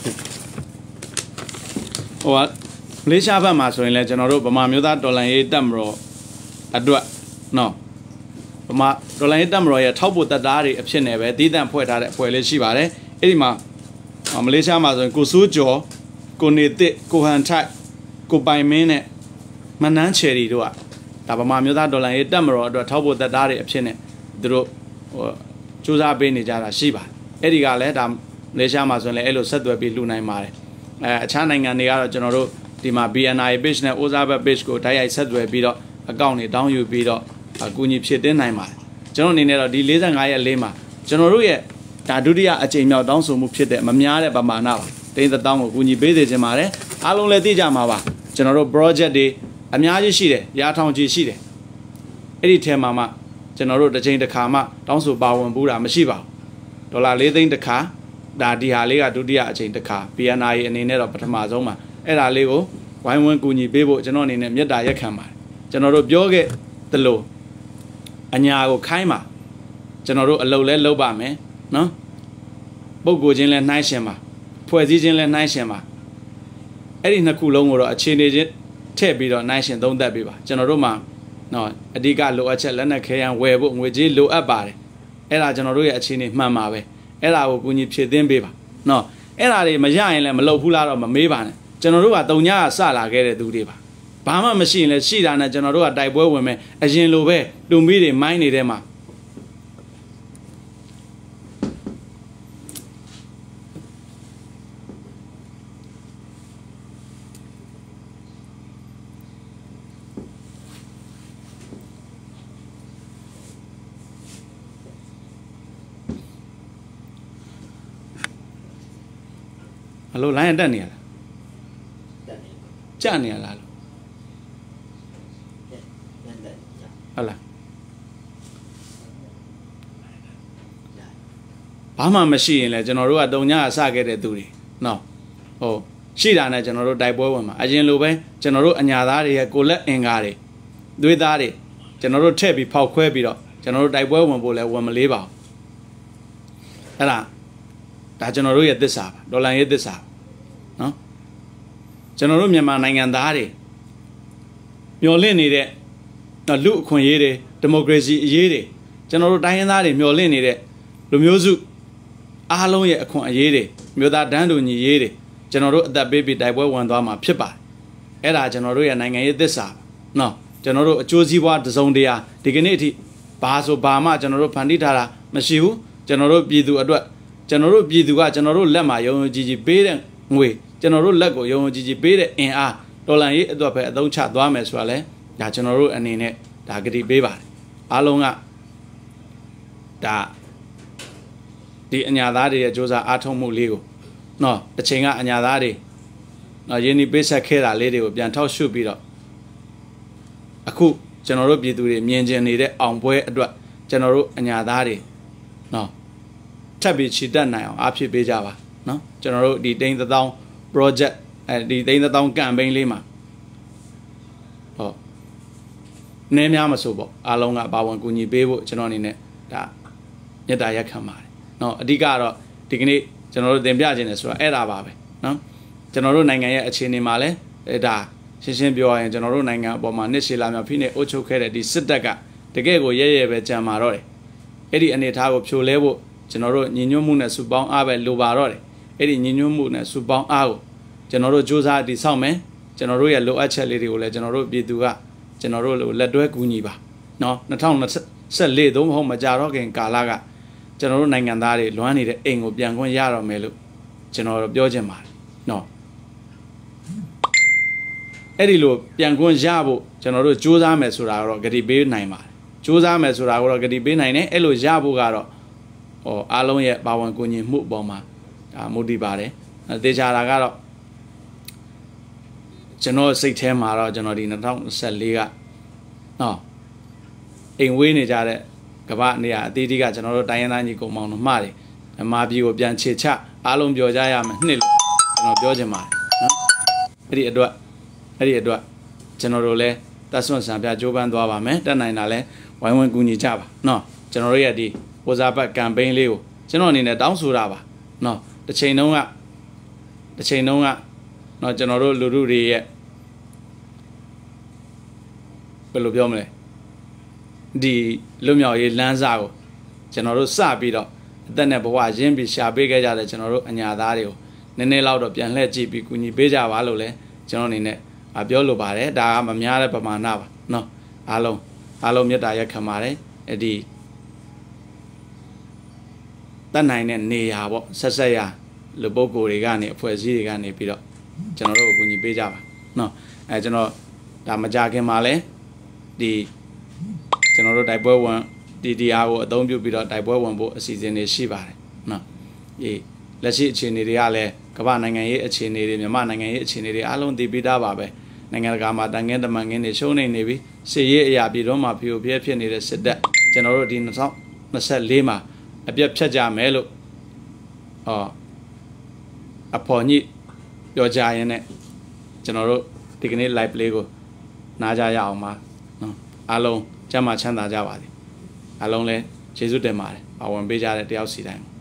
ကမလေးရှားဘက်မှာဆိုရင်လည်းကျွန်တော်တို့ဗမာမျိုးသားတော်လှန်ရေးတပ်မတော်အတွက်နော်ဗမာဒေါ်လာရေးတပ်မတော်ရဲ့ထောက်ပို့တပ်သားတွေအဖြစ်နဲ့ပဲတည်တံ့ဖွဲ့ထားတဲ့အဖွဲ့လေးရှိပါတယ်အဲ့ဒီမှာမလေးရှားမှာဆိုရင်ကိုစိုးကျော်ကိုနေတစ်ကိုဟန်ထိုက်ကိုပိုင်မင်းနဲ့မနန်းချယ်ရီတို့ကဒါဗမာမျိုးသားဒေါ်လာရေးတပ်မတော်အတွက်ထောက်ပို့တပ်သားတွေအဖြစ်နဲ့သူတို့ဟိုစူးစမ်းပေးနေကြတာရှိပါတယ်အဲ့ဒီကလည်းဒါမလေးရှားမှာဆိုရင်လည်းအဲ့လိုဆက်သွယ်ပြီးလှူနိုင်ပါတယ်အဲအခြားနိုင်ငံတွေကတော့ကျွန်တော်တို့ဒီမှာ B N R A page နဲ့ Ozaba page ကိုတိုက်ရိုက်ဆက်သွယ်ပြီးတော့အကောင့်တွေတောင်းယူပြီးတော့အကူအညီဖြစ်တင်နိုင်ပါတယ်ကျွန်တော်အနေနဲ့တော့ဒီ၄၅ရက်လေးမှာကျွန်တော်တို့ရဲ့ဒါဒုတိယအကြိမ်မြောက်တောင်းဆိုမှုဖြစ်တဲ့မများတဲ့ပမာဏပါတိန်းသောင်းကိုအကူအညီပေးစေချင်ပါတယ်အားလုံးလည်းသိကြမှာပါကျွန်တော်တို့ project တွေအများကြီးရှိတယ်ရာထောင်ကြီးရှိတယ်အဲ့ဒီထဲမှာမှကျွန်တော်တို့တစ်ချိန်တစ်ခါမှတောင်းဆိုပါဝင်ဘူးတာမရှိပါဘူးဒေါ်လာ၄သိန်းတစ်ခါဒါဒီဟာလေးကဒုတိယအချိန်တစ်ခါ B N R A အနေနဲ့တော့ပထမဆုံးမှာအဲ့ဒါလေးကိုဝိုင်းဝန်းကူညီပေးဖို့ကျွန်တော်အနေနဲ့မေတ္တာရက်ခံပါတယ်ကျွန်တော်တို့ပြောခဲ့သလိုအညာကိုခိုင်းပါကျွန်တော်တို့အလုပ်လဲလုပ်ပါမယ်နော်ပုဂ္ဂိုလ်ချင်းလဲနှိုင်းရှင်ပါဖွဲ့စည်းခြင်းလဲနှိုင်းရှင်ပါအဲ့ဒီနှစ်ခုလုံးကိုတော့အခြေအနေချင်းထည့်ပြီးတော့နှိုင်းရှင်သုံးသပ်ပေးပါကျွန်တော်တို့မှာနော်အဓိကလိုအပ်ချက်လက်နက်ခဲယမ်းဝယ်ဖို့ငွေကြေးလိုအပ်ပါတယ်အဲ့ဒါကျွန်တော်တို့ရဲ့အခြေအနေမှန်ပါပဲအဲ့ဒါကိုကူညီဖြည့်သင်းပေးပါနော်အဲ့ဒါတွေမရရင်လည်းမလုပ်ဘူးလားတော့မမေးပါနဲ့ကျွန်တော်တို့ကတုံညာကစလာခဲ့တဲ့သူတွေပါဘာမှမရှိရင်လည်းရှိတာနဲ့ကျွန်တော်တို့ကတိုက်ပွဲဝင်မယ်အရင်လိုပဲတူမီတွေမိုင်းနေတဲ့မှာအလိုလိုင်းတက်နေရလားကြာနေရလားလို့ဟုတ်လားဘာမှမရှိရင်လည်းကျွန်တော်တို့ကတုံညာအစခဲ့တဲ့သူတွေနော်ဟုတ်ရှိတာနဲ့ကျွန်တော်တို့တိုက်ပွဲဝင်မှာအရင်လိုပဲကျွန်တော်တို့အညာသားတွေရဲ့ကိုလက်အင်ကားတွေသွေးသားတွေကျွန်တော်တို့ထည့်ပြီးဖောက်ခွဲပြီးတော့ကျွန်တော်တို့တိုက်ပွဲဝင်ဖို့လည်းဝင်မလေးပါဘူးအဲ့ဒါဒါကျွန်တော်တို့ရဲ့သစ္စာပါဒေါ်လာရဲ့သစ္စာနော်ကျွန်တော်တို့မြန်မာနိုင်ငံသားတွေမျှော်လင့်နေတဲ့လူအခွင့်အရေးတွေဒီမိုကရေစီအရေးတွေကျွန်တော်တို့တိုင်းရင်းသားတွေမျှော်လင့်နေတဲ့လူမျိုးစုအားလုံးရဲ့အခွင့်အရေးတွေမြို့သားတန်းတူညီရေးတွေကျွန်တော်တို့အသက်ပေးပြီးတိုက်ပွဲဝင်သွားမှာဖြစ်ပါတယ်အဲ့ဒါကျွန်တော်တို့ရဲ့နိုင်ငံရေးသစ္စာနော်ကျွန်တော်တို့အကျိုးစီးပွားတစုံတရာဒီကနေ့အထိဘာဆိုဘာမှကျွန်တော်တို့ဖန်တီးထားတာမရှိဘူးကျွန်တော်တို့ပြည်သူအတွက်ကျွန်တော်တို့ပြည်သူကကျွန်တော်တို့လက်မှာရုံရုံကြည်ကြည်ပေးတဲ့ငွေကျွန်တော်တို့လက်ကိုရုံရုံကြည်ကြည်ပေးတဲ့အင်အားဒေါ်လာရေးအတွက်ပဲအသုံးချသွားမယ်ဆိုတာလဲဒါကျွန်တော်တို့အနေနဲ့ဒါဂတိပေးပါတယ်အားလုံးကဒါဒီအညာသားတွေရဲ့စ조사အားထုတ်မှုလေးကိုနော်တစ်ချိန်ကအညာသားတွေနော်ရင်းနှီးပေးဆက်ခဲ့တာလေးတွေကိုပြန်ထောက်ရှုပြီးတော့အခုကျွန်တော်တို့ပြည်သူတွေမြင်ကျင်နေတဲ့အောင်ပွဲအတွက်ကျွန်တော်တို့အညာသားတွေနော်ထပ်ပြီးချီတက်နိုင်အောင်အားဖြစ်ပေးကြပါနော်ကျွန်တော်တို့ဒီတိန်းသတောင်း project အဲဒီတိန်းသတောင်း campaign လေးမှာဟောနည်းများမဆိုပေါ့အားလုံးကပါဝင်ကူညီပေးဖို့ကျွန်တော်အနေနဲ့ဒါမေတ္တာရက်ခံပါတယ်နော်အဓိကတော့ဒီကနေ့ကျွန်တော်တို့သင်ပြခြင်းတယ်ဆိုတာအဲ့ဒါပါပဲနော်ကျွန်တော်တို့နိုင်ငံရဲ့အခြေအနေမှာလဲဒါရှင်းရှင်းပြောရရင်ကျွန်တော်တို့နိုင်ငံအပေါ်မှာနှစ်ရှည်လာမြောက်ဖိနေအုပ်ချုပ်ခဲ့တဲ့ဒီစစ်တပ်ကတကယ်ကိုရဲရဲပဲကြံမာတော့တယ်အဲ့ဒီအနေအထားကိုဖြိုလဲဖို့ကျွန်တော်တို့ညီညွတ်မှုနဲ့စုပေါင်းအားပဲလိုပါတော့တယ်အဲ့ဒီညီညွတ်မှုနဲ့စုပေါင်းအားကိုကျွန်တော်တို့စ조사တည်ဆောက်မယ်ကျွန်တော်တို့ရဲ့လိုအပ်ချက်လေးတွေကိုလည်းကျွန်တော်တို့ပြည်သူကကျွန်တော်တို့လက်တွဲကူညီပါနော်၂၀၂၄သုံးမဟုတ်မကြတော့ခင်ကာလကကျွန်တော်တို့နိုင်ငံသားတွေလွမ်းနေတဲ့အိမ်ကိုပြန်ခွင့်ရတော့မယ်လို့ကျွန်တော်တို့ပြောချင်ပါတယ်နော်အဲ့ဒီလိုပြန်ခွင့်ရဖို့ကျွန်တော်တို့စ조사မယ်ဆိုတာတော့ဂတိပေးနိုင်ပါတယ်စ조사မယ်ဆိုတာကိုတော့ဂတိပေးနိုင်တယ်အဲ့လိုရဖို့ကတော့ဟောအားလုံးရဲ့ပါဝင်ကူညီမှုအပေါ်မှာဒါမူတည်ပါတယ်သေချာတာကတော့ကျွန်တော်စိတ်ထဲမှာတော့ကျွန်တော်ဒီ၂၀၂၄ကနော်အိမ်ဝေးနေကြတဲ့ကမ္ဘာနေရာအသီးသီးကကျွန်တော်တို့တိုင်းရင်းသားညီကောင်မောင်တို့မှတယ်အမာပြည်ကိုပြန်ခြေချအားလုံးပြောကြရမယ်နှစ်လို့ကျွန်တော်ပြောချင်ပါတယ်နော်အဲ့ဒီအတွက်အဲ့ဒီအတွက်ကျွန်တော်တို့လည်းတက်ဆွန့်ဆံပြကြိုးပမ်းသွားပါမယ်တက်နိုင်တာလဲဝိုင်းဝန်းကူညီကြပါနော်ကျွန်တော်တို့ရဲ့ဒီဝဇာပတ် campaign လေးကိုကျွန်တော်အနေနဲ့တောင်းဆိုတာပါနော်တစ်ချိန်တုန်းကတစ်ချိန်တုန်းကနော်ကျွန်တော်တို့လူလူတွေရဲ့ဘယ်လိုပြောမလဲဒီလွတ်မြောက်ရေးလမ်းစာကိုကျွန်တော်တို့စပြီးတော့အသက်နဲ့ဘဝရင်းပြီးရှာပေးခဲ့ကြတဲ့ကျွန်တော်တို့အညာသားတွေကိုနည်းနည်းလောက်တော့ပြန်လှည့်ကြည့်ပြီးကူညီပေးကြပါလို့လဲကျွန်တော်အနေနဲ့ပြောလိုပါတယ်ဒါကမများတဲ့ပမာဏပါနော်အားလုံးအားလုံးမေတ္တာရက်ခံပါတယ်အဲ့ဒီတတ်နိုင်တဲ့နေရာပေါ့ဆက်ဆက်ရလူပုဂ္ဂိုလ်တွေကနေအဖွဲ့အစည်းတွေကနေပြီးတော့ကျွန်တော်တို့ကိုကူညီပေးကြပါနော်အဲကျွန်တော်ဒါမကြခင်မှာလဲဒီကျွန်တော်တို့တိုက်ပွဲဝင်ဒီတရားကိုအသုံးပြုပြီးတော့တိုက်ပွဲဝင်ဖို့အစီအစဉ်တွေရှိပါတယ်နော်အေးလက်ရှိအခြေအနေတွေကလည်းကမ္ဘာနိုင်ငံရေးအခြေအနေတွေမြန်မာနိုင်ငံရေးအခြေအနေတွေအားလုံးသိပြီးသားပါပဲနိုင်ငံတကာမှာတန်ငင်းတမန်ငင်းတွေရှုံးနေနေပြီစစ်ရေးအရာပြည်တော်မှာဖြိုပြဲဖြစ်နေတဲ့စစ်တပ်ကျွန်တော်တို့ဒီ၂၀၂၄မှာအပြတ်ဖြတ်ကြမယ်လို့အော်အဖော်ညိပြောကြရင်နဲ့ကျွန်တော်တို့ဒီကနေ့ live လေးကိုနားကြရအောင်ပါနော်အားလုံးကျမ်းမာချမ်းသာကြပါစေအားလုံးလည်းကျေးဇူးတင်ပါတယ်ပါဝင်ပေးကြတဲ့တယောက်စီတိုင်း